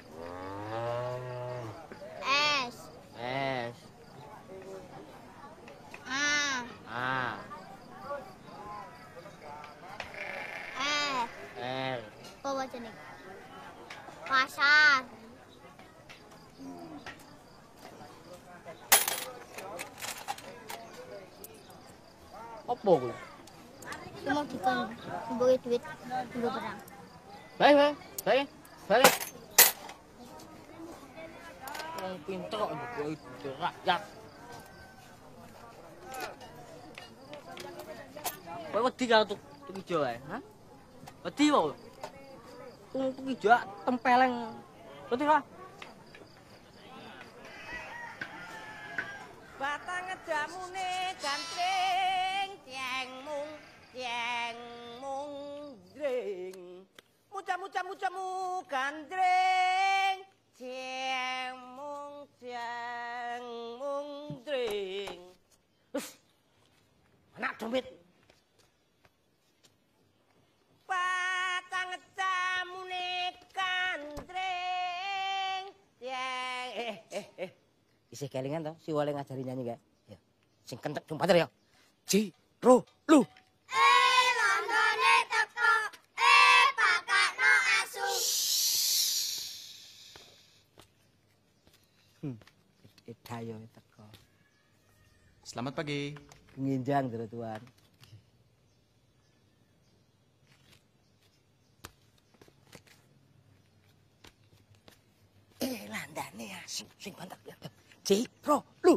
S. S. A. A. R. R. Apa bacane? Pasar. Apa kuwi? Cuma dikon mbok duit nggo perang. Baik, baik, baik, baik. Wong pinter kok mbok rakyat. Kowe wedi karo tuku ijo ae, ha? Wedi kok. Tuku ijo tempeleng. Wedi kok. Batang jamune gantring tiang mung tiang mung dring. Muca-muca mucamu gandring tiang mung tiang mung dring. Anak dompet. Batang jamune gandring tiang Eh eh eh. Isih kelingan to si Wale ngajari nyanyi gak? Ya. Sing kentek jumpater ya. Ji, ro, lu. Eh, Londone teko. Eh, pakakno asu. Hmm. Edayo teko. Selamat pagi. Nginjang terus tuan. Eh, landane ya sing sing bantak ya. Ji, ro, lu.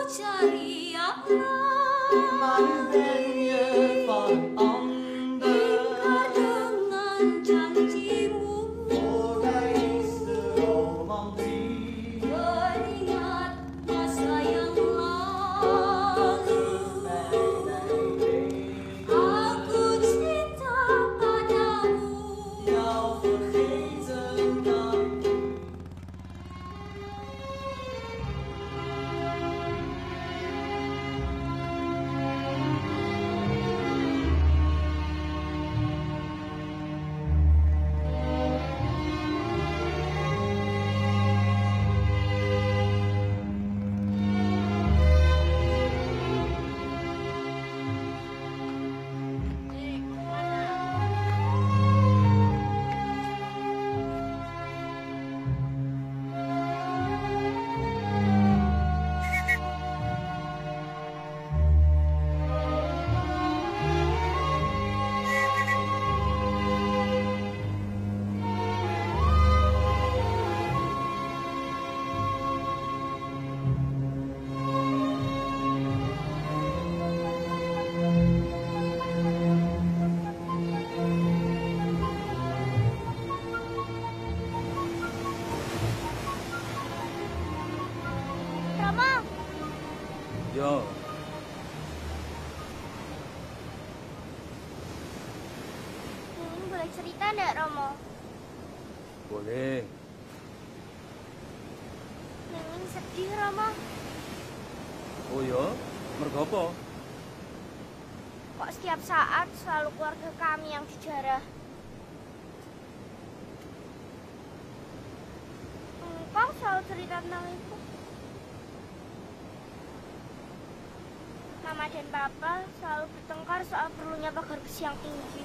cari Allah. Maar ben je van ander? Ingkar dengan janjimu. Voorbij is de romantiek. Teringat masa yang lalu. Aku cinta padamu. Jou vergeten kan. Rama, Yo, Mimin boleh cerita nggak Romo? boleh. Mimin sedih Romo. Oh yo, mergo apa? Kok setiap saat selalu keluarga kami yang dijarah? Engkau selalu cerita tentang itu. Mama dan Papa selalu bertengkar soal perlunya pagar besi yang tinggi.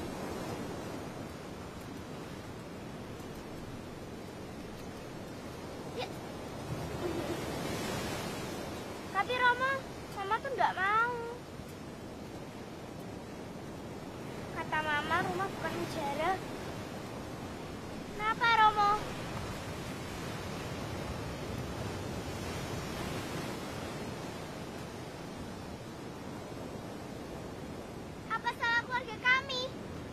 Ya. Tapi Roma, Mama tuh nggak mau. Kata Mama, rumah bukan penjara. Kenapa Romo? Apa salah keluarga kami?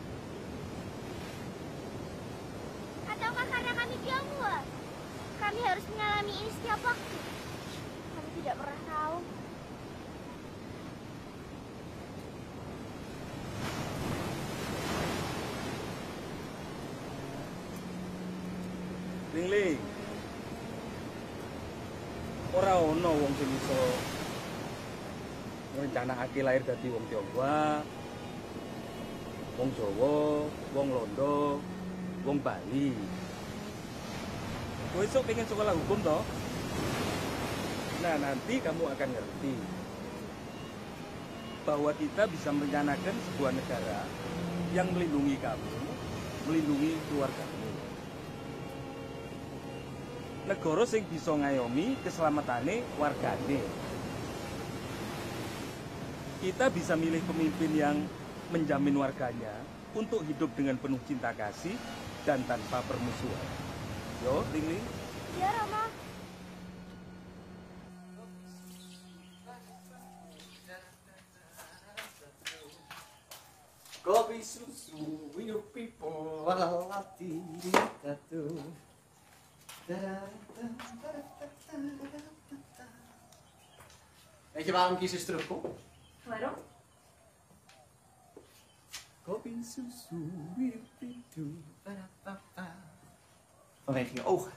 Ataukah karena kami tionghoa? Kami harus mengalami ini setiap waktu. Kami tidak pernah tahu. Ling-ling. Ora ono wong sing iso ngrencanakake lair dadi wong Tionghoa, wong Jawa, wong Londo, wong Bali. Kowe esuk pengen sekolah hukum toh? Nah, nanti kamu akan ngerti bahwa kita bisa merencanakan sebuah negara yang melindungi kamu, melindungi keluargamu. Negara sing bisa ngayomi keselamatane wargane. Kita bisa milih pemimpin yang menjamin warganya untuk hidup dengan penuh cinta kasih dan tanpa permusuhan. Yo, Ling-ling. Iya, Rama. Kopi susu, you people, walati tatu. Weet je waarom ik hier zus terugkom? Waarom? Kopi susu, you people, vanwege je ogen.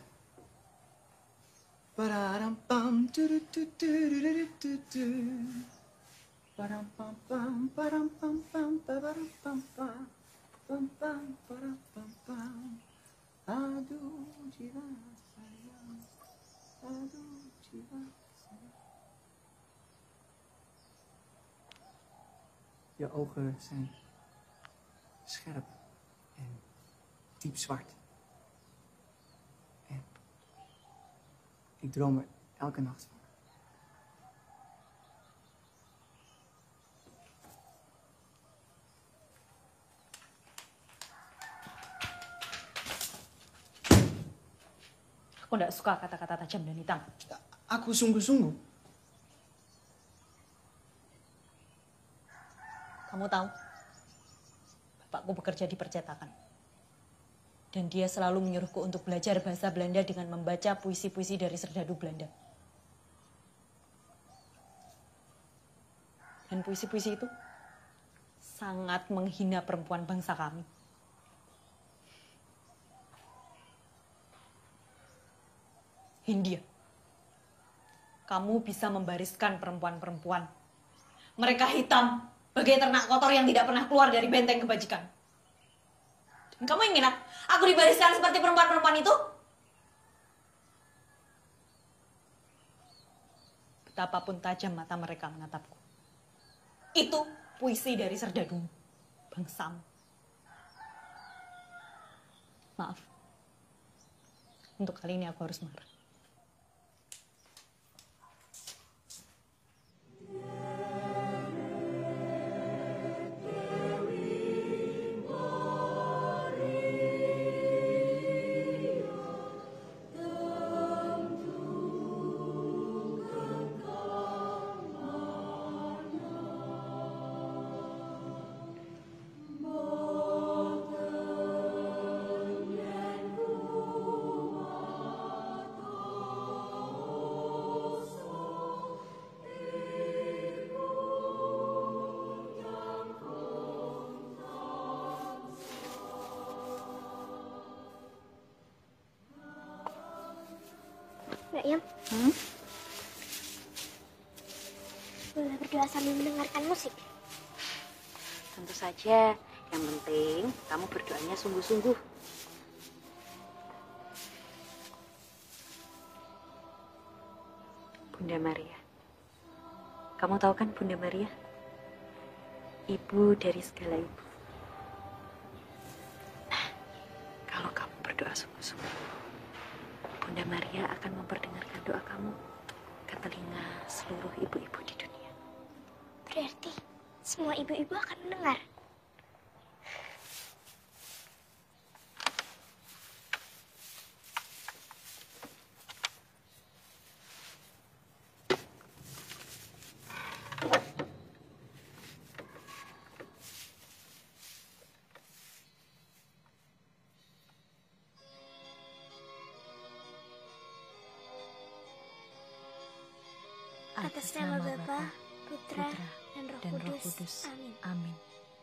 Pararam-pam, tu-du-tu-tu-du-du-du-du. Param-pam-pam, param-pam-pam, pararam-pam-pam, pam-pam, param-pam-pam. Aduh, jiwa sayang, aduh, jiwa sayang. Je ogen zijn scherp en diep zwart. En ik droom er elke nacht van. Aku tidak suka kata-kata tajam dan hitam. Aku sungguh-sungguh. Kamu tahu, bapakku bekerja di percetakan. Dan dia selalu menyuruhku untuk belajar bahasa Belanda dengan membaca puisi-puisi dari serdadu Belanda. Dan puisi-puisi itu sangat menghina perempuan bangsa kami. Hindia, kamu bisa membariskan perempuan-perempuan. Mereka hitam, bagai ternak kotor yang tidak pernah keluar dari benteng kebajikan. Dan kamu ingin aku dibariskan seperti perempuan-perempuan itu? Betapapun tajam mata mereka menatapku. Itu puisi dari serdadu bangsamu. Maaf. Untuk kali ini aku harus marah. Mbak Yam, Hmm? boleh berdoa sambil mendengarkan musik? Tentu saja. Yang penting kamu berdoanya sungguh-sungguh. Bunda Maria. Kamu tahu kan Bunda Maria? Ibu dari segala ibu. Nah, kalau kamu berdoa sungguh-sungguh, Bunda Maria akan memperdengarkan doa kamu ke telinga seluruh ibu-ibu di dunia. Berarti semua ibu-ibu akan mendengar. Atas nama Bapa, Putra, dan Roh dan Roh Kudus. Kudus. Amin. Amin.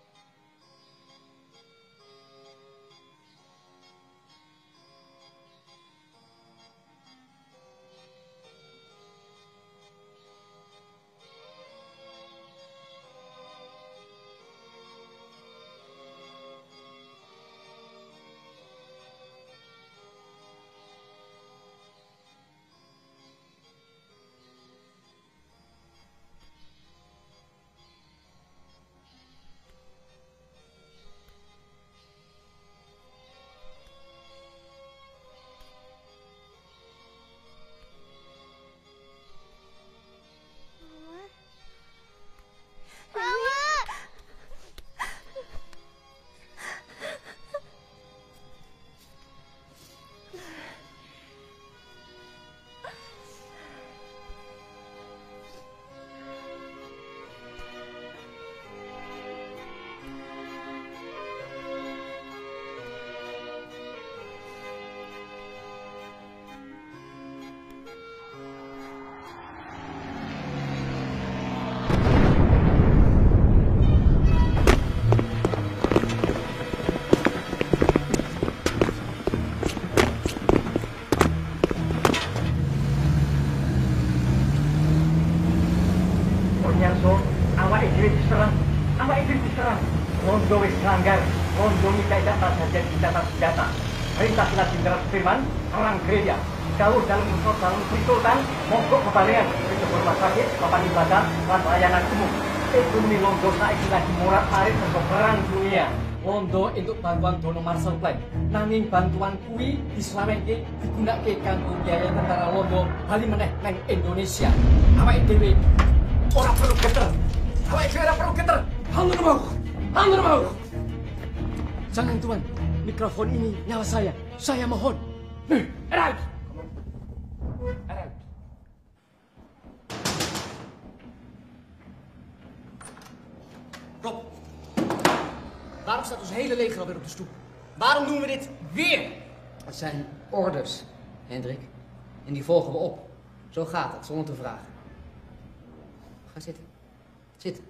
Rondo wis langgar, Rondo mikai data saja dicatat senjata. Perintah Jenderal Sudirman, perang gereja. Jauh dalam unsur dalam Sultan, mogok kebalengan, itu rumah sakit, papan ibadah, dan pelayanan umum. Ekonomi Londo saiki lagi morat marit untuk perang dunia. Londo untuk bantuan Dono Marshall Plan. Nanging bantuan kuwi diselawengke digunakake kanggo biaya tentara Londo bali meneh nang Indonesia. Awake dhewe ora perlu geter. Awake dhewe ora perlu geter. Handur mau. Handur mau. Jangan tuan, mikrofon ini nyawa saya. Saya mohon. Nih, erat. Erat. Rob, Waarom staat ons hele leger alweer op de stoep? Waarom doen we dit weer? Het zijn orders, Hendrik. En die volgen we op. Zo gaat het, zonder te vragen. Ga zitten. Zit.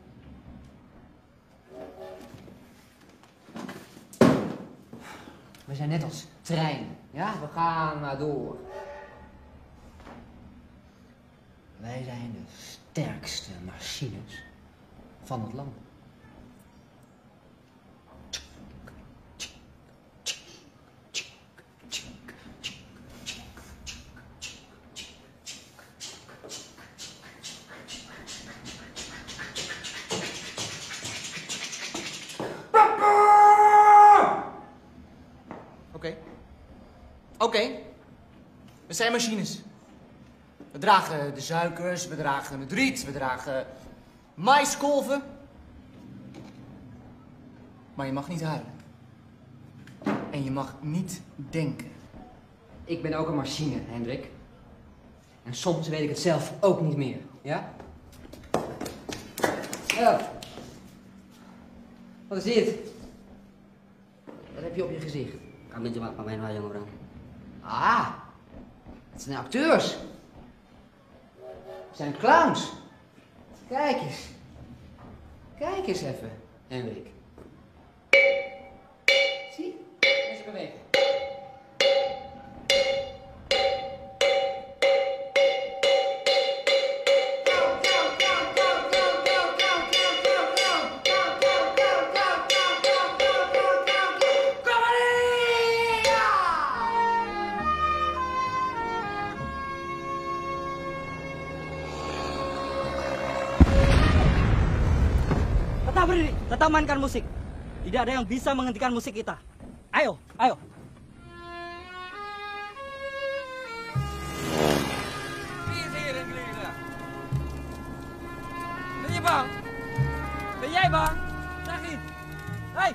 We zijn net als treinen. Ja, we gaan maar door. Wij zijn de sterkste machines van het land. Oké. Oké. We zijn machines. We dragen de suikers, we dragen het riet, we dragen maiskolven. Maar je mag niet huilen. En je mag niet denken. Ik ben ook een machine, Hendrik. En soms weet ik het zelf ook niet meer, ja? Ja. Wat is dit? Wat heb je op je gezicht? Kami cuma pemain wayang orang. Ah, het zijn acteurs. Het zijn clowns. Kijk eens. Kijk eens even, Hendrik. Zie? Eens bewegen. Tetap berdiri, tetap mainkan musik. Tidak ada yang bisa menghentikan musik kita. Ayo, ayo. Ini bang, ini bang, sakit. Hai.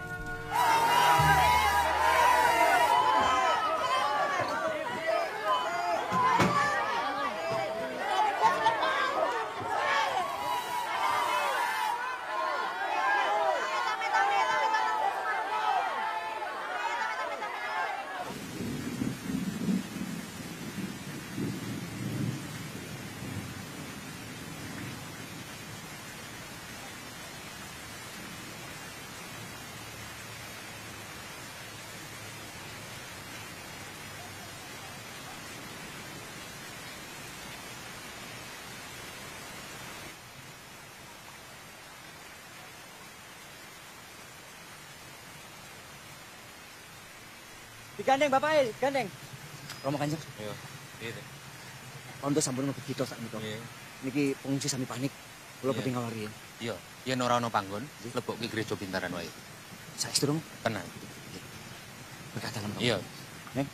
Digandeng Bapak, eh, gandeng. Romo Kanjeng. Iya, iya. Rondo sampun ngebut kita sak menika. Niki pengungsi sami panik. Kula Iya. ketinggal lari. Iya, yen ora ana panggon, lebokke gereja pintaran wae. Saestu, Romo. Tenang. Berkah dalam. Romo. Iya. Neng.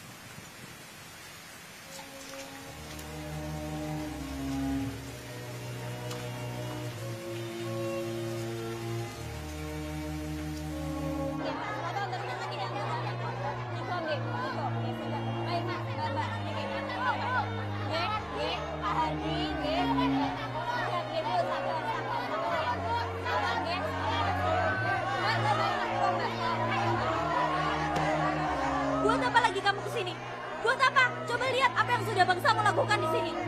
Buat apa lagi kamu kesini? Buat apa? Coba lihat apa yang sudah bangsamu lakukan di sini.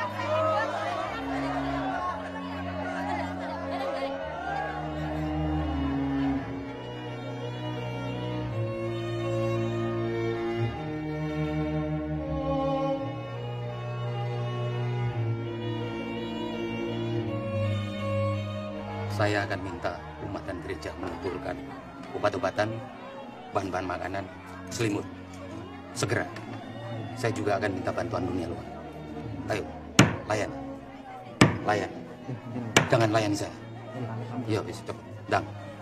Saya akan minta umat dan gereja mengumpulkan obat-obatan, bahan-bahan makanan, selimut. Segera. Saya juga akan minta bantuan dunia luar. Ayo, layan. Layan. Jangan layani saya. Iya, wis, coba. Dang.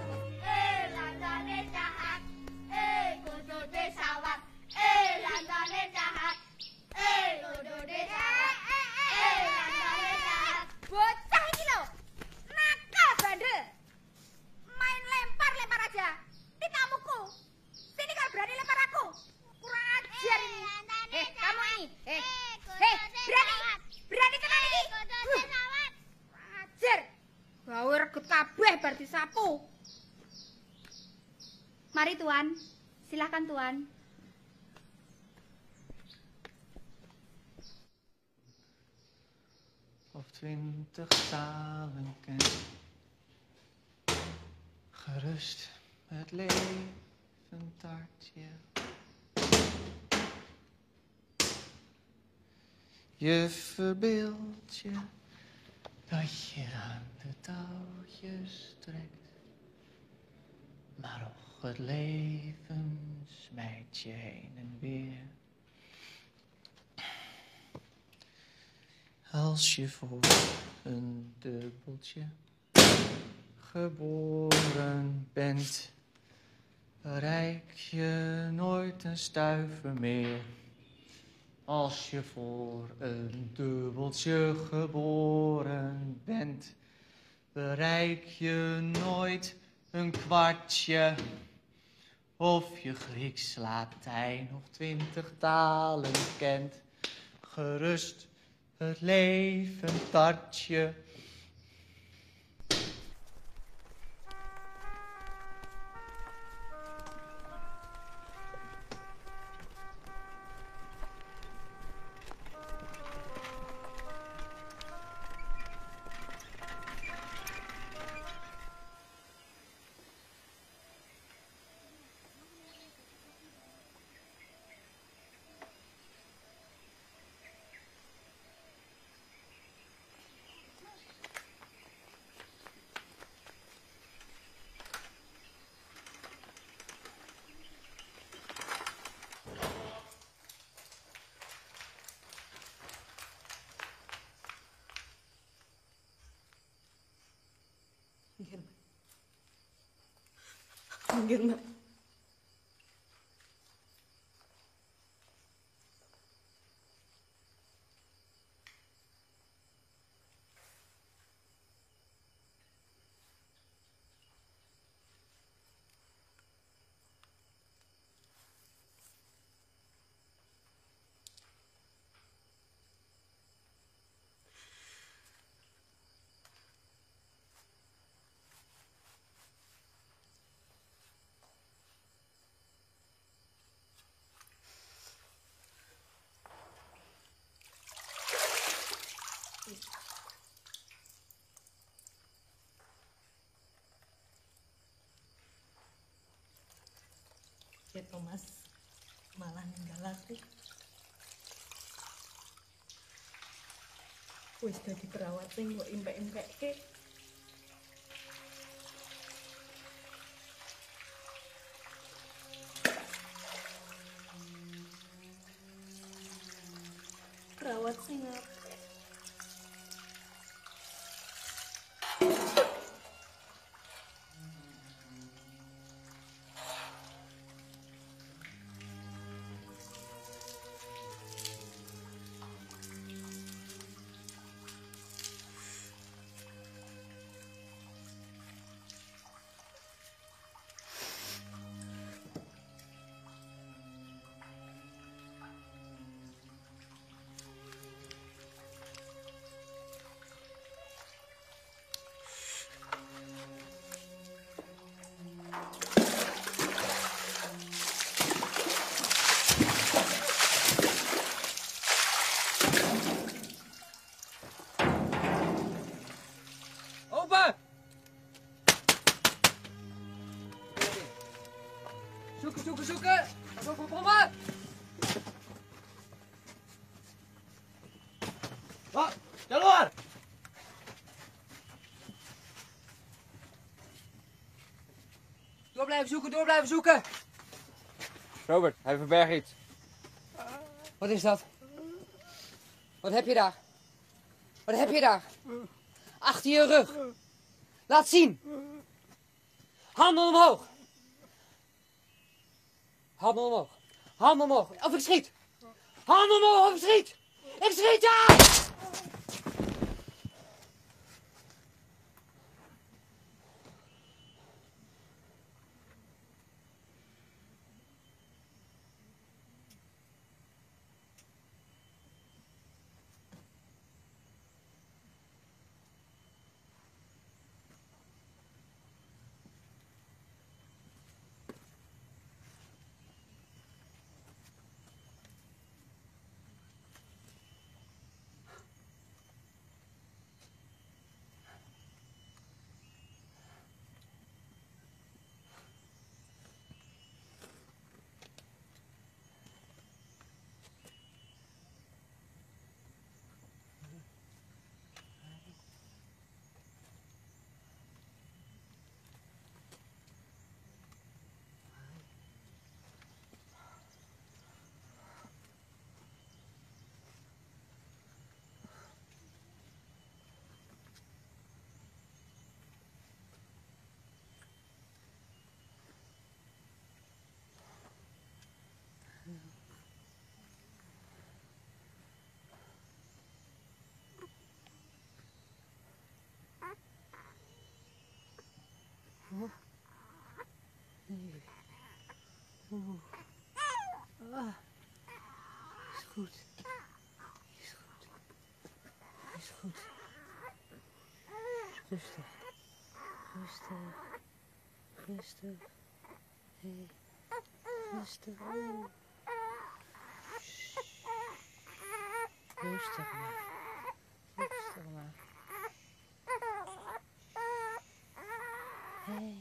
Bocah ini loh, nakal bandel. Main lempar-lempar aja. Ditamuku. Sini kalau berani lempar aku. Kurang ajar ini. Eh, kamu ini. Eh, eh, berani. Berani tenan ini. Ajar. Gawe regut kabeh bar disapu. Mari Tuan, silakan Tuan. Of twintig talen ken. Gerust het leven tartje. Je verbeeldt je dat je aan de touwtjes trekt. Maar och, het leven smijt je heen en weer. Als je voor een dubbeltje geboren bent, bereik je nooit een stuiver meer. Als je voor een dubbeltje geboren bent, bereik je nooit een kwartje. Of je Grieks, Latijn of twintig talen kent, gerust het leven tartje. Girma. Girma. Ya Thomas malah ninggal aku. Wis dadi perawat sing kok impek-impekke. Perawat sing apik. Zoeken, zoeken, zoeken! Zoeken, pompen! Pak, keluar! Door blijven zoeken, door blijven zoeken! Robert, hij verbergt iets. Wat is dat? Wat heb je daar? Wat heb je daar? Achter je rug. Laat zien. Handen omhoog. Handen omhoog. Handen omhoog. Of ik schiet. Handen omhoog of ik schiet. Ik schiet, ja! Oeh. Ah. Is goed. Is goed. Is goed. Rustig. Rustig. Rustig. Hey. Rustig. Oh. Rustig maar. Rustig maar. Hey.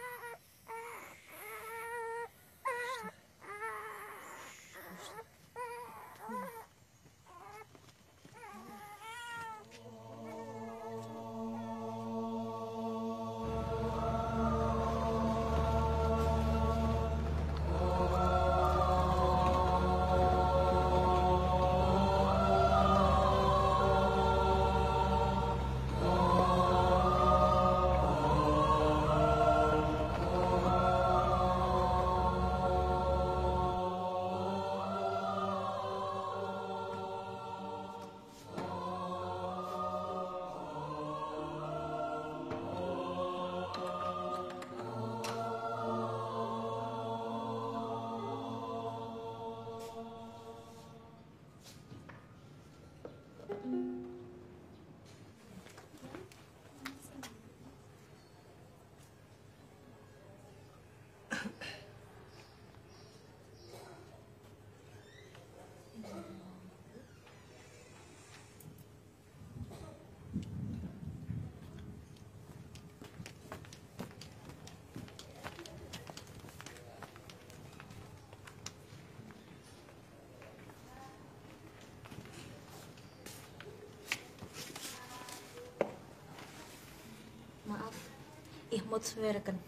Maaf, ik moet werken.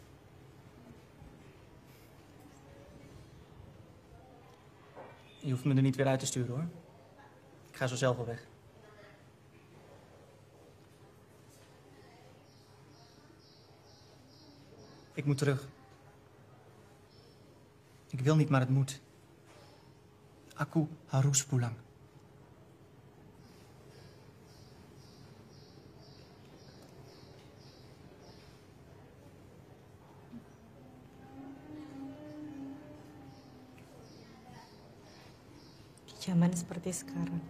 Je hoeft me er niet weer uit te sturen, hoor. Ik ga zo zelf wel weg. Ik moet terug. Ik wil niet, maar het moet. Aku harus pulang. Zaman seperti sekarang,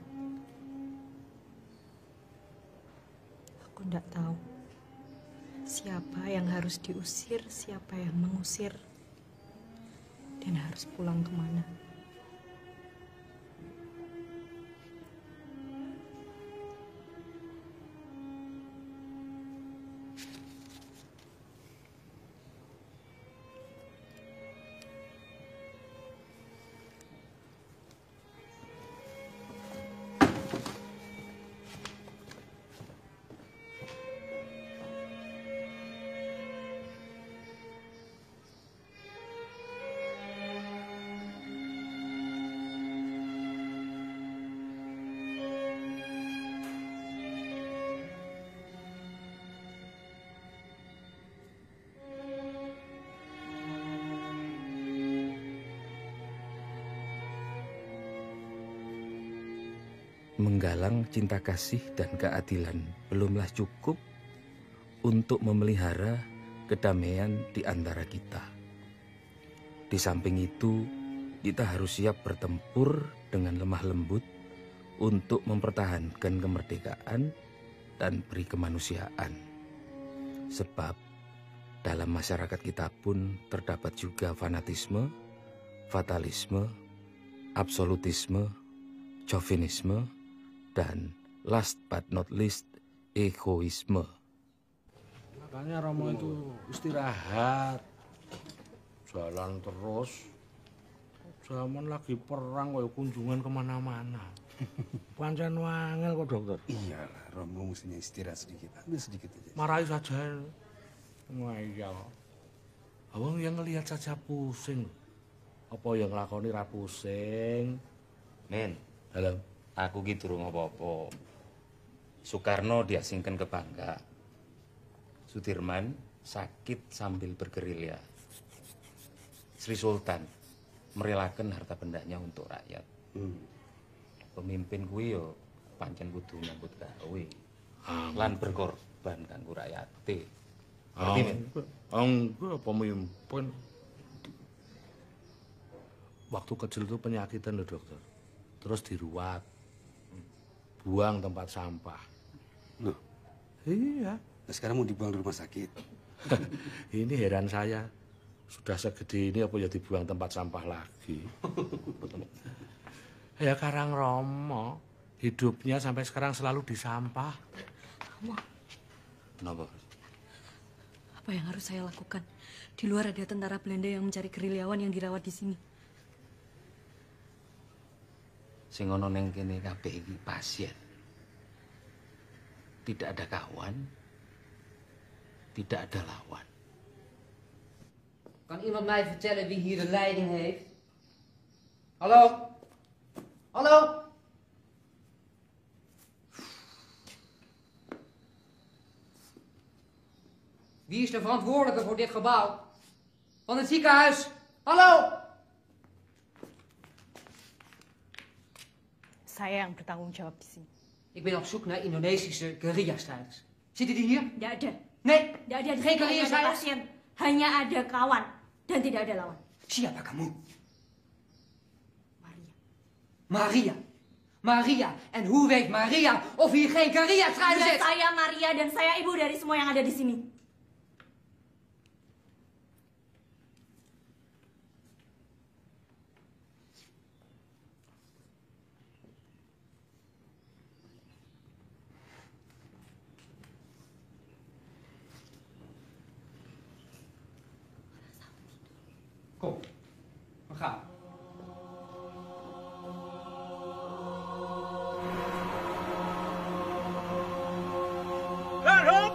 aku tidak tahu siapa yang harus diusir, siapa yang mengusir, dan harus pulang kemana. Menggalang cinta kasih dan keadilan belumlah cukup untuk memelihara kedamaian di antara kita. Di samping itu, kita harus siap bertempur dengan lemah lembut untuk mempertahankan kemerdekaan dan peri kemanusiaan. Sebab dalam masyarakat kita pun terdapat juga fanatisme, fatalisme, absolutisme, chauvinisme, dan last but not least, egoisme. Makanya Romo itu istirahat, jalan terus. Zaman lagi perang, kayak kunjungan kemana-mana. Pancen wangel kok dokter. Iyalah, Romo mestinya istirahat sedikit, ambil sedikit aja. Marahi saja. Wah iya. Abang yang ngelihat saja pusing. Apa yang ngelakoni ra pusing? Men, halo. Aku gitu durung apa-apa. Soekarno diasingkan ke Bangka. Sudirman sakit sambil bergerilya. Sri Sultan merelakan harta bendanya untuk rakyat. Hmm. Pemimpin kuwi yo pancen kudu nyambut gawe. Lan berkorban kanggo rakyate. Ngerti, Men? Enggak, pemimpin. waktu kecil tuh penyakitan loh dokter. Terus diruat, buang tempat sampah. Loh? Iya. Nah, sekarang mau dibuang di rumah sakit. Ini heran saya. Sudah segede ini apa ya dibuang tempat sampah lagi? Ya Karang Romo, hidupnya sampai sekarang selalu di sampah. Kenapa? Apa yang harus saya lakukan? Di luar ada tentara Belanda yang mencari gerilyawan yang dirawat di sini. Sing ono ning kene kabeh iki pasien. Tidak ada kawan, tidak ada lawan. Kan iemand mij vertellen wie hier de leiding heeft? Hallo? Hallo? Wie is de verantwoordelijke voor dit gebouw? Van het ziekenhuis? Hallo? Saya yang bertanggung jawab di sini. Ik ben op zoek naar Indonesische guerrilla-strijders. Zitten die hier? Tidak ada. Nee, Tidak ada. geen Hanya ada guerrilla-strijders. pasien. Hanya ada kawan dan tidak ada lawan. Siapa kamu? Maria. Maria. Maria. En hoe weet Maria of hier geen guerrilla-strijders Ada zit? saya Maria dan saya ibu dari semua yang ada di sini. Kom, we gaan. Daarop!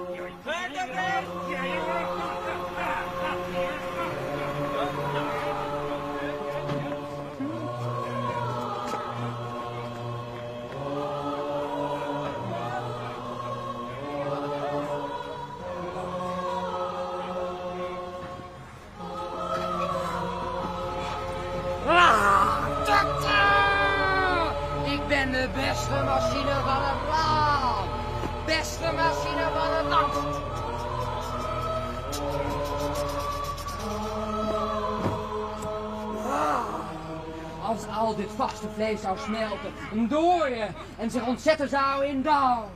Ik ben de beste machine van het land. Beste machine van het land. Als al dit vaste vlees zou smelten, dooien en zich ontzetten zou in dauw.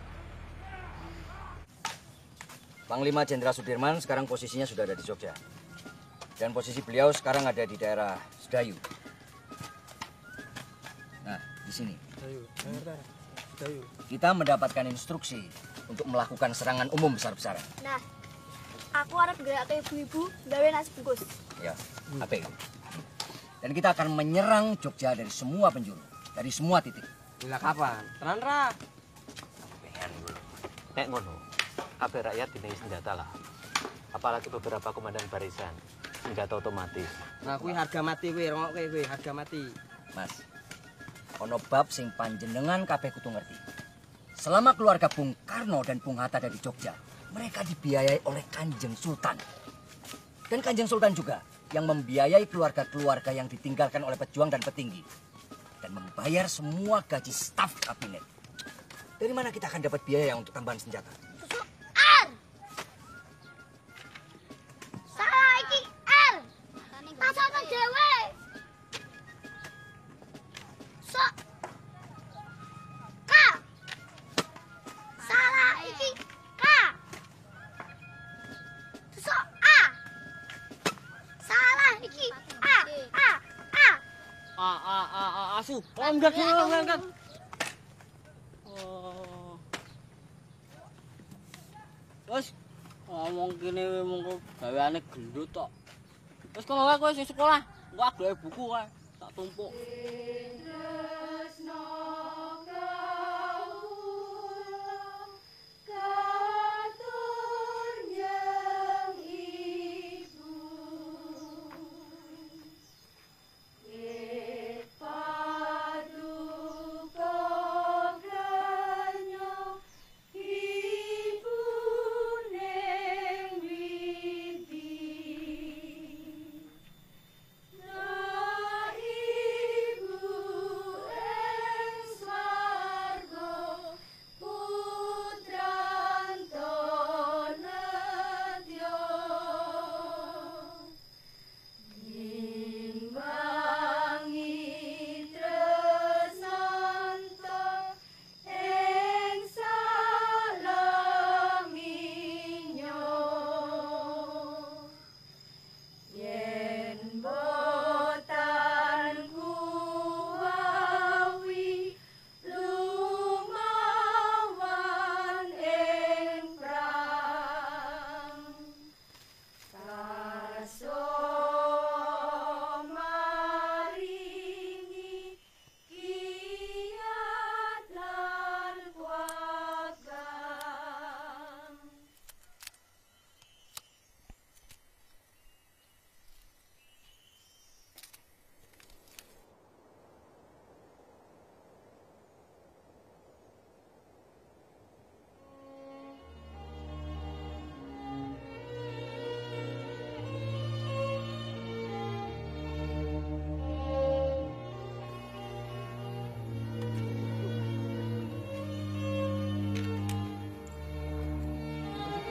Panglima Jenderal Sudirman sekarang posisinya sudah ada di Jogja. Dan posisi beliau sekarang ada di daerah Sedayu. Nah, di sini. Kita mendapatkan instruksi untuk melakukan serangan umum besar-besaran. Nah, aku harap gerak ke ibu-ibu gawe nasi bungkus. Ya, apa itu? Dan kita akan menyerang Jogja dari semua penjuru, dari semua titik. Bila kapan? Tenan ra? Pengen dulu. Nek ngono, kabeh rakyat dinehi senjata lah. Apalagi beberapa komandan barisan, senjata otomatis. Nah, kuwi harga mati kuwi, rongok kuwi harga mati. Mas, ono bab sing panjenengan kabeh kudu ngerti. Selama keluarga Bung Karno dan Bung Hatta ada di Jogja, mereka dibiayai oleh Kanjeng Sultan. Dan Kanjeng Sultan juga yang membiayai keluarga-keluarga yang ditinggalkan oleh pejuang dan petinggi. Dan membayar semua gaji staf kabinet. Dari mana kita akan dapat biaya untuk tambahan senjata? Ar! Salah iki R. Tasono dhewe. So K. Salah iki K. So A. Salah iki A. A. A. A a a a asu. Lenggak dulu, lenggak. Oh. Wes ngomong kene mengko gaweane gendut tok. Wes kono wae kowe sing sekolah, engko aku buku wae tak tumpuk. Ibu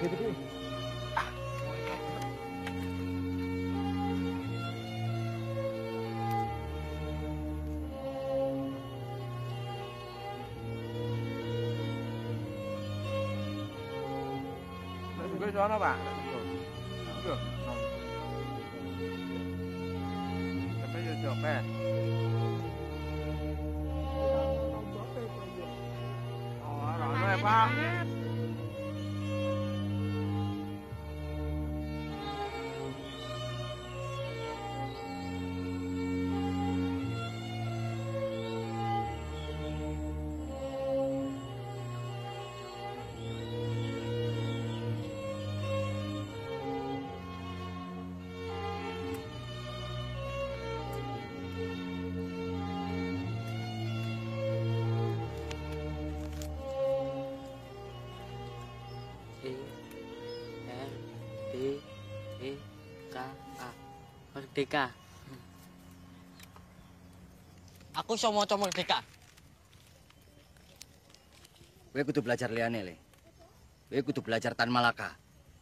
pergi-pergi. Gue sono Pak. Aduh. Sampai yo copet. Oh, rono ya Pak. Merdeka. Aku iso maca merdeka. Kowe kudu belajar liyane, Le. Kowe kudu belajar Tan Malaka.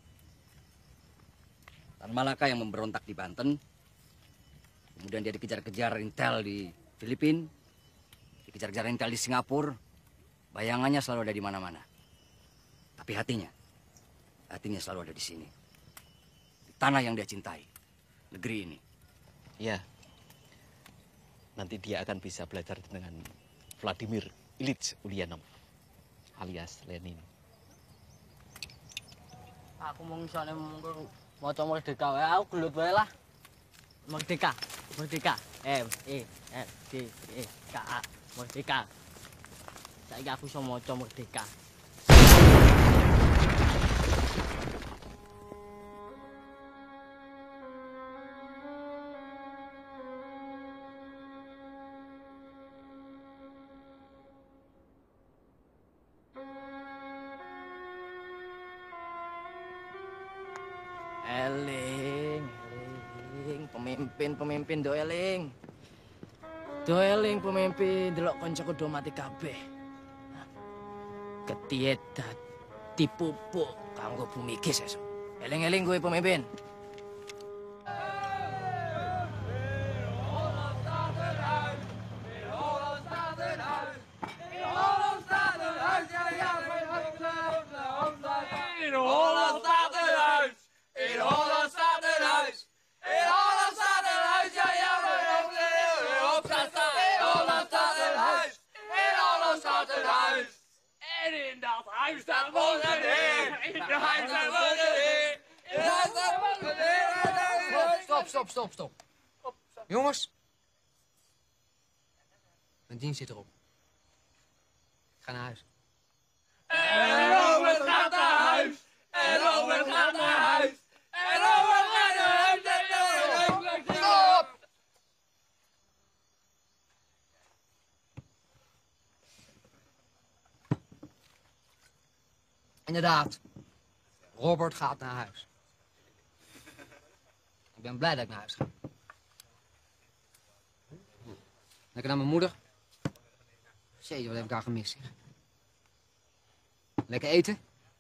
Tan Malaka yang memberontak di Banten. Kemudian dia dikejar-kejar intel di Filipina. Dikejar-kejar intel di Singapura. Bayangannya selalu ada di mana-mana. Tapi hatinya, hatinya selalu ada di sini. Di tanah yang dia cintai. Negeri ini. Ya. Nanti dia akan bisa belajar dengan Vladimir Ilyich Ulyanov alias Lenin. Aku mau ngisane maca merdeka wae, aku gelut wae lah. Merdeka, merdeka. M E R D E K A. Merdeka. Saiki aku iso maca merdeka. Eling, eling, pemimpin-pemimpin do eling. Do eling pemimpin delok kancaku do mati kabeh. Ketiet dadi pupuk kanggo bumi iki sesuk. Eling-eling kowe pemimpin. Stop, stop, stop, stop. Jongens. Mijn dienst zit erop. Ik ga naar huis. En Robert gaat naar huis. En Robert gaat naar huis. En Robert gaat naar huis. Stop! Inderdaad. Robert gaat naar huis. Ik ben blij dat ik naar huis ga. Lekker naar mijn moeder. Jeetje, wat heb ik daar gemist, zeg. Lekker eten.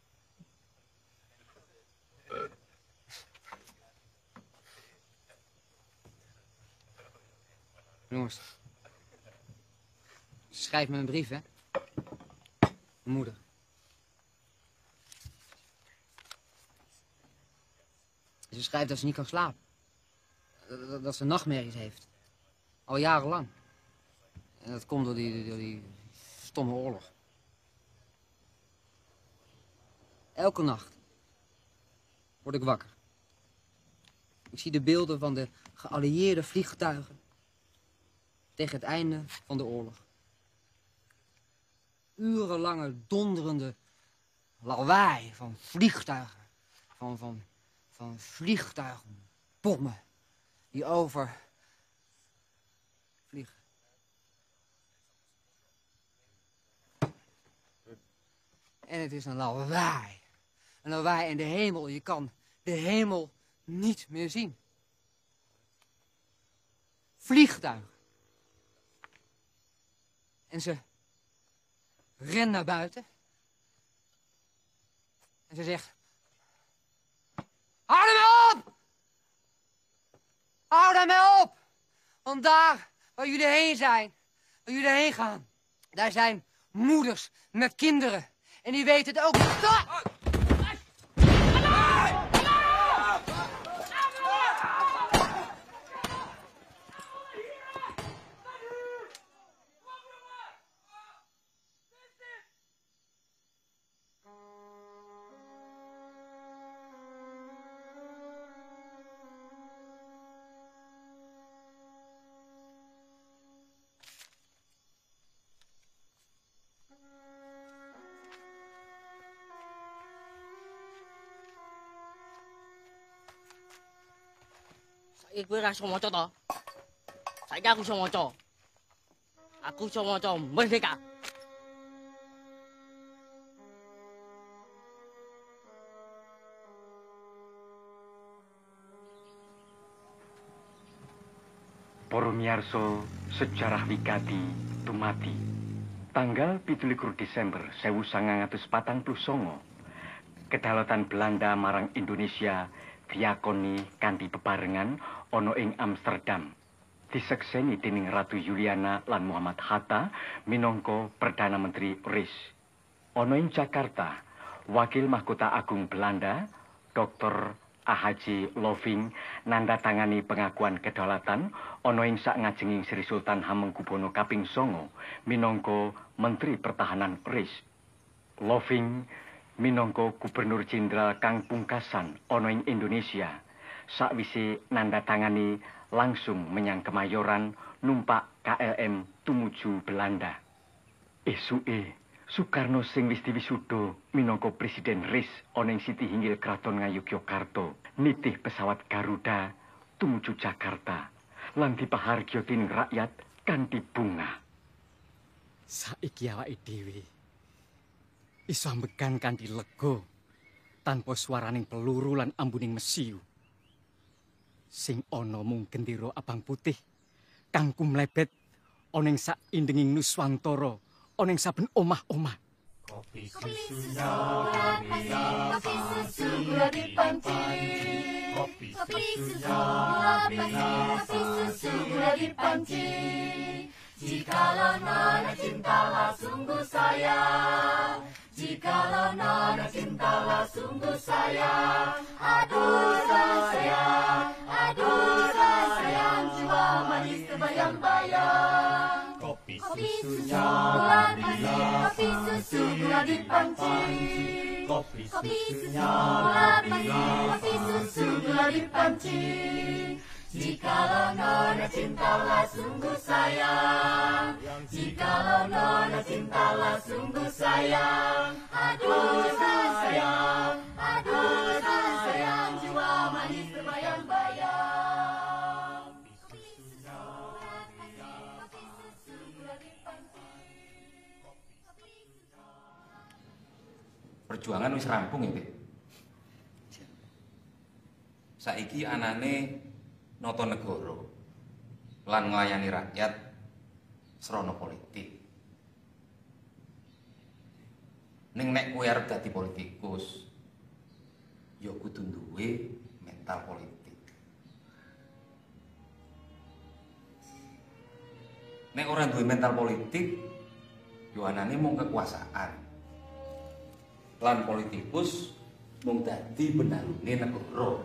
Jongens. Schrijf me een brief, hè. Mijn moeder. Ze schrijft dat ze niet kan slapen. Dat, dat ze nachtmerries heeft. Al jarenlang. En dat komt door die, door die stomme oorlog. Elke nacht word ik wakker. Ik zie de beelden van de geallieerde vliegtuigen tegen het einde van de oorlog. Urenlange donderende lawaai van vliegtuigen. Van, van, van vliegtuigbommen die over vliegen. En het is een lawaai. Een lawaai in de hemel. Je kan de hemel niet meer zien. Vliegtuigen. En ze rennen naar buiten. En ze zegt, met mij op. Want daar waar jullie heen zijn, waar jullie heen gaan, daar zijn moeders met kinderen. En die weten het ook niet. Stop! Saiki kowe ra iso maca to. Saiki aku iso maca. Aku iso maca merdeka. Para miyarsa, sejarah wigati dumadi. Tanggal pitulikur Desember sewu sangang atus patang puluh songo, kedaulatan Belanda marang Indonesia diakoni kanthi bebarengan ana ing Amsterdam. Disekseni dening Ratu Juliana lan Muhammad Hatta minangka Perdana Menteri R I S. Ana ing Jakarta, Wakil Mahkota Agung Belanda, Doktor A H Loving nandatangani pengakuan kedaulatan ana ing sakngajenging Sri Sultan Hamengkubuwono kaping songo minangka Menteri Pertahanan R I S. Loving minangka Gubernur Jenderal kang pungkasan ana ing Indonesia sakwise nandatangani langsung menyang Kemayoran numpak K L M tumuju Belanda. Esuke Soekarno sing wis diwisuda minangka Presiden R I S ana ing Siti Hinggil Kraton Ngayogyakarta nitih pesawat Garuda tumuju Jakarta lan dipahargya dening rakyat kanthi bunga. Saiki awake dhewe iso ambegan kanthi lega tanpa swaraning peluru lan ambuning mesiu. Sing ana mung gendera abang putih kang kumlebet ana ing saindenging Nuswantara ana ing saben omah-omah. Kopi susunya gula, kopi susu gula di panci. Kopi susunya gula, kopi susu gula di panci. Jikalau nona cintalah sungguh sayang, jikalau nona cintalah sungguh sayang. Aduh sayang, aduh sayang, jiwa manis terbayang-bayang. Kopi susunya gula, kopi susu gula di panci. Kopi susunya gula, kopi susu gula di panci. Jikalau nona cintalah sungguh sayang, jikalau nona cintalah sungguh sayang. Aduh sayang, aduh sayang, jiwa manis terbayang-bayang. Perjuangan wis rampung ya, Pak. Saiki anane nata negara lan nglayani rakyat srana politik. Ning nek kowe arep dadi politikus, ya kudu duwe mental politik. Nek ora duwe mental politik, yo anane mung kekuasaan. Lan politikus mung dadi benarune negara.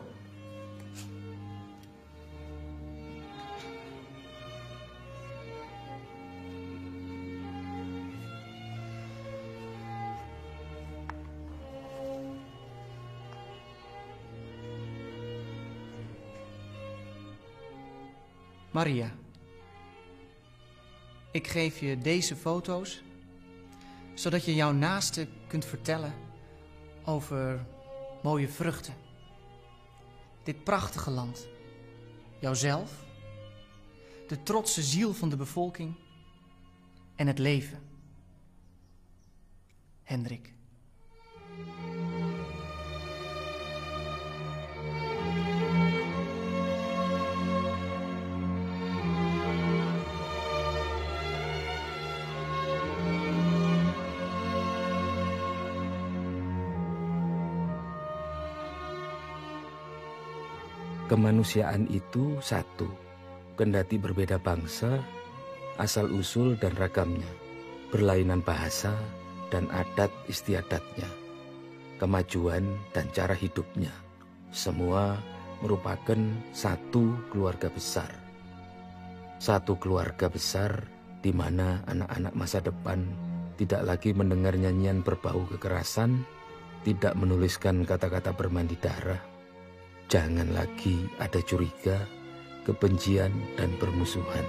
Maria, ik geef je deze foto's, zodat je jouw naaste kunt vertellen over mooie vruchten. Dit prachtige land, jouzelf, de trotse ziel van de bevolking en het leven. Hendrik. Kemanusiaan itu satu. kendati berbeda bangsa, asal-usul dan ragamnya, berlainan bahasa dan adat istiadatnya, kemajuan dan cara hidupnya, semua merupakan satu keluarga besar. Satu keluarga besar di mana anak-anak masa depan tidak lagi mendengar nyanyian berbau kekerasan, tidak menuliskan kata-kata bermandi darah. Jangan lagi ada curiga, kebencian, dan permusuhan.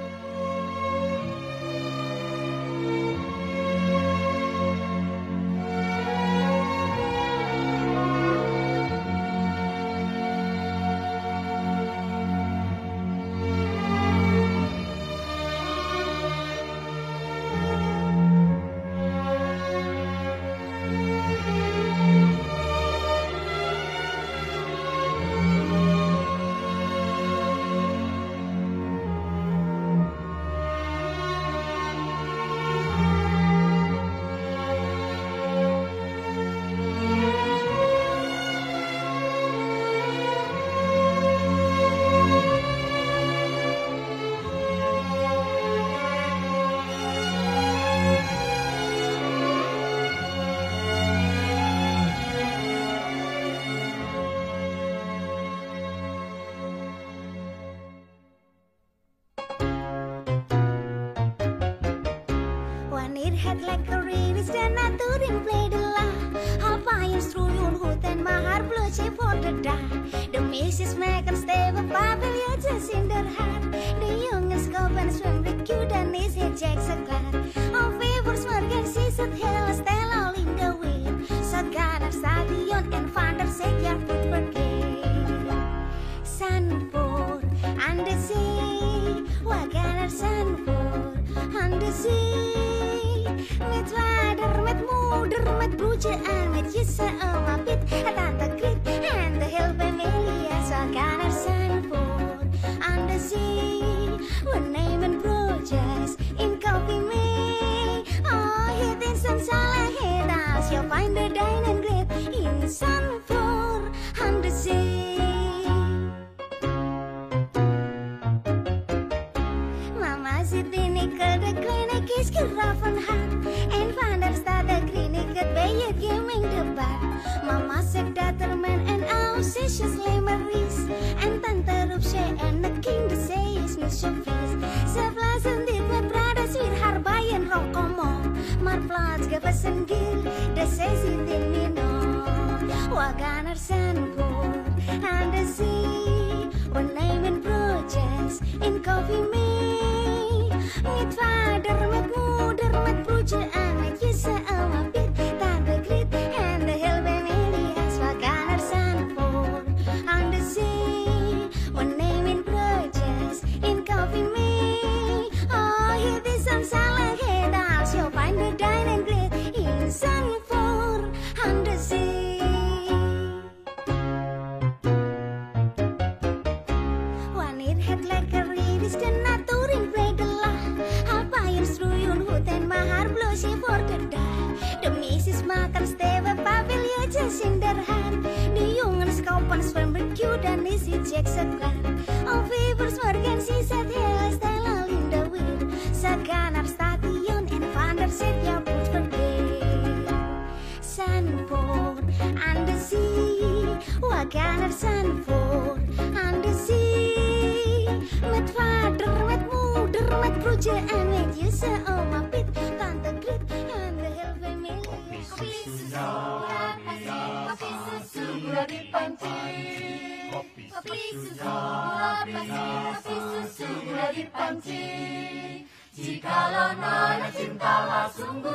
Jikalau nona cintalah sungguh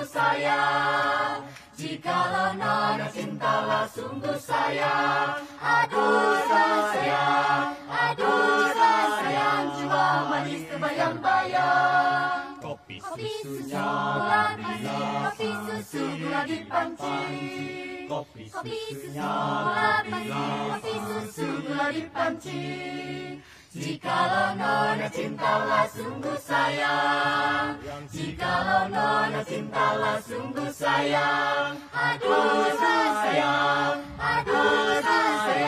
sayang, jikalau nona cintalah sungguh sayang, aduh sayang, aduh sayang, jiwa manis terbayang-bayang. Kopi susunya gula panci, kopi susu gula di panci. Kopi susunya gula panci, kopi susu gula di panci. Jikalau nona cintalah sungguh sayang, jikalau nona cintalah sungguh sayang, aduh sayang, aduh sayang.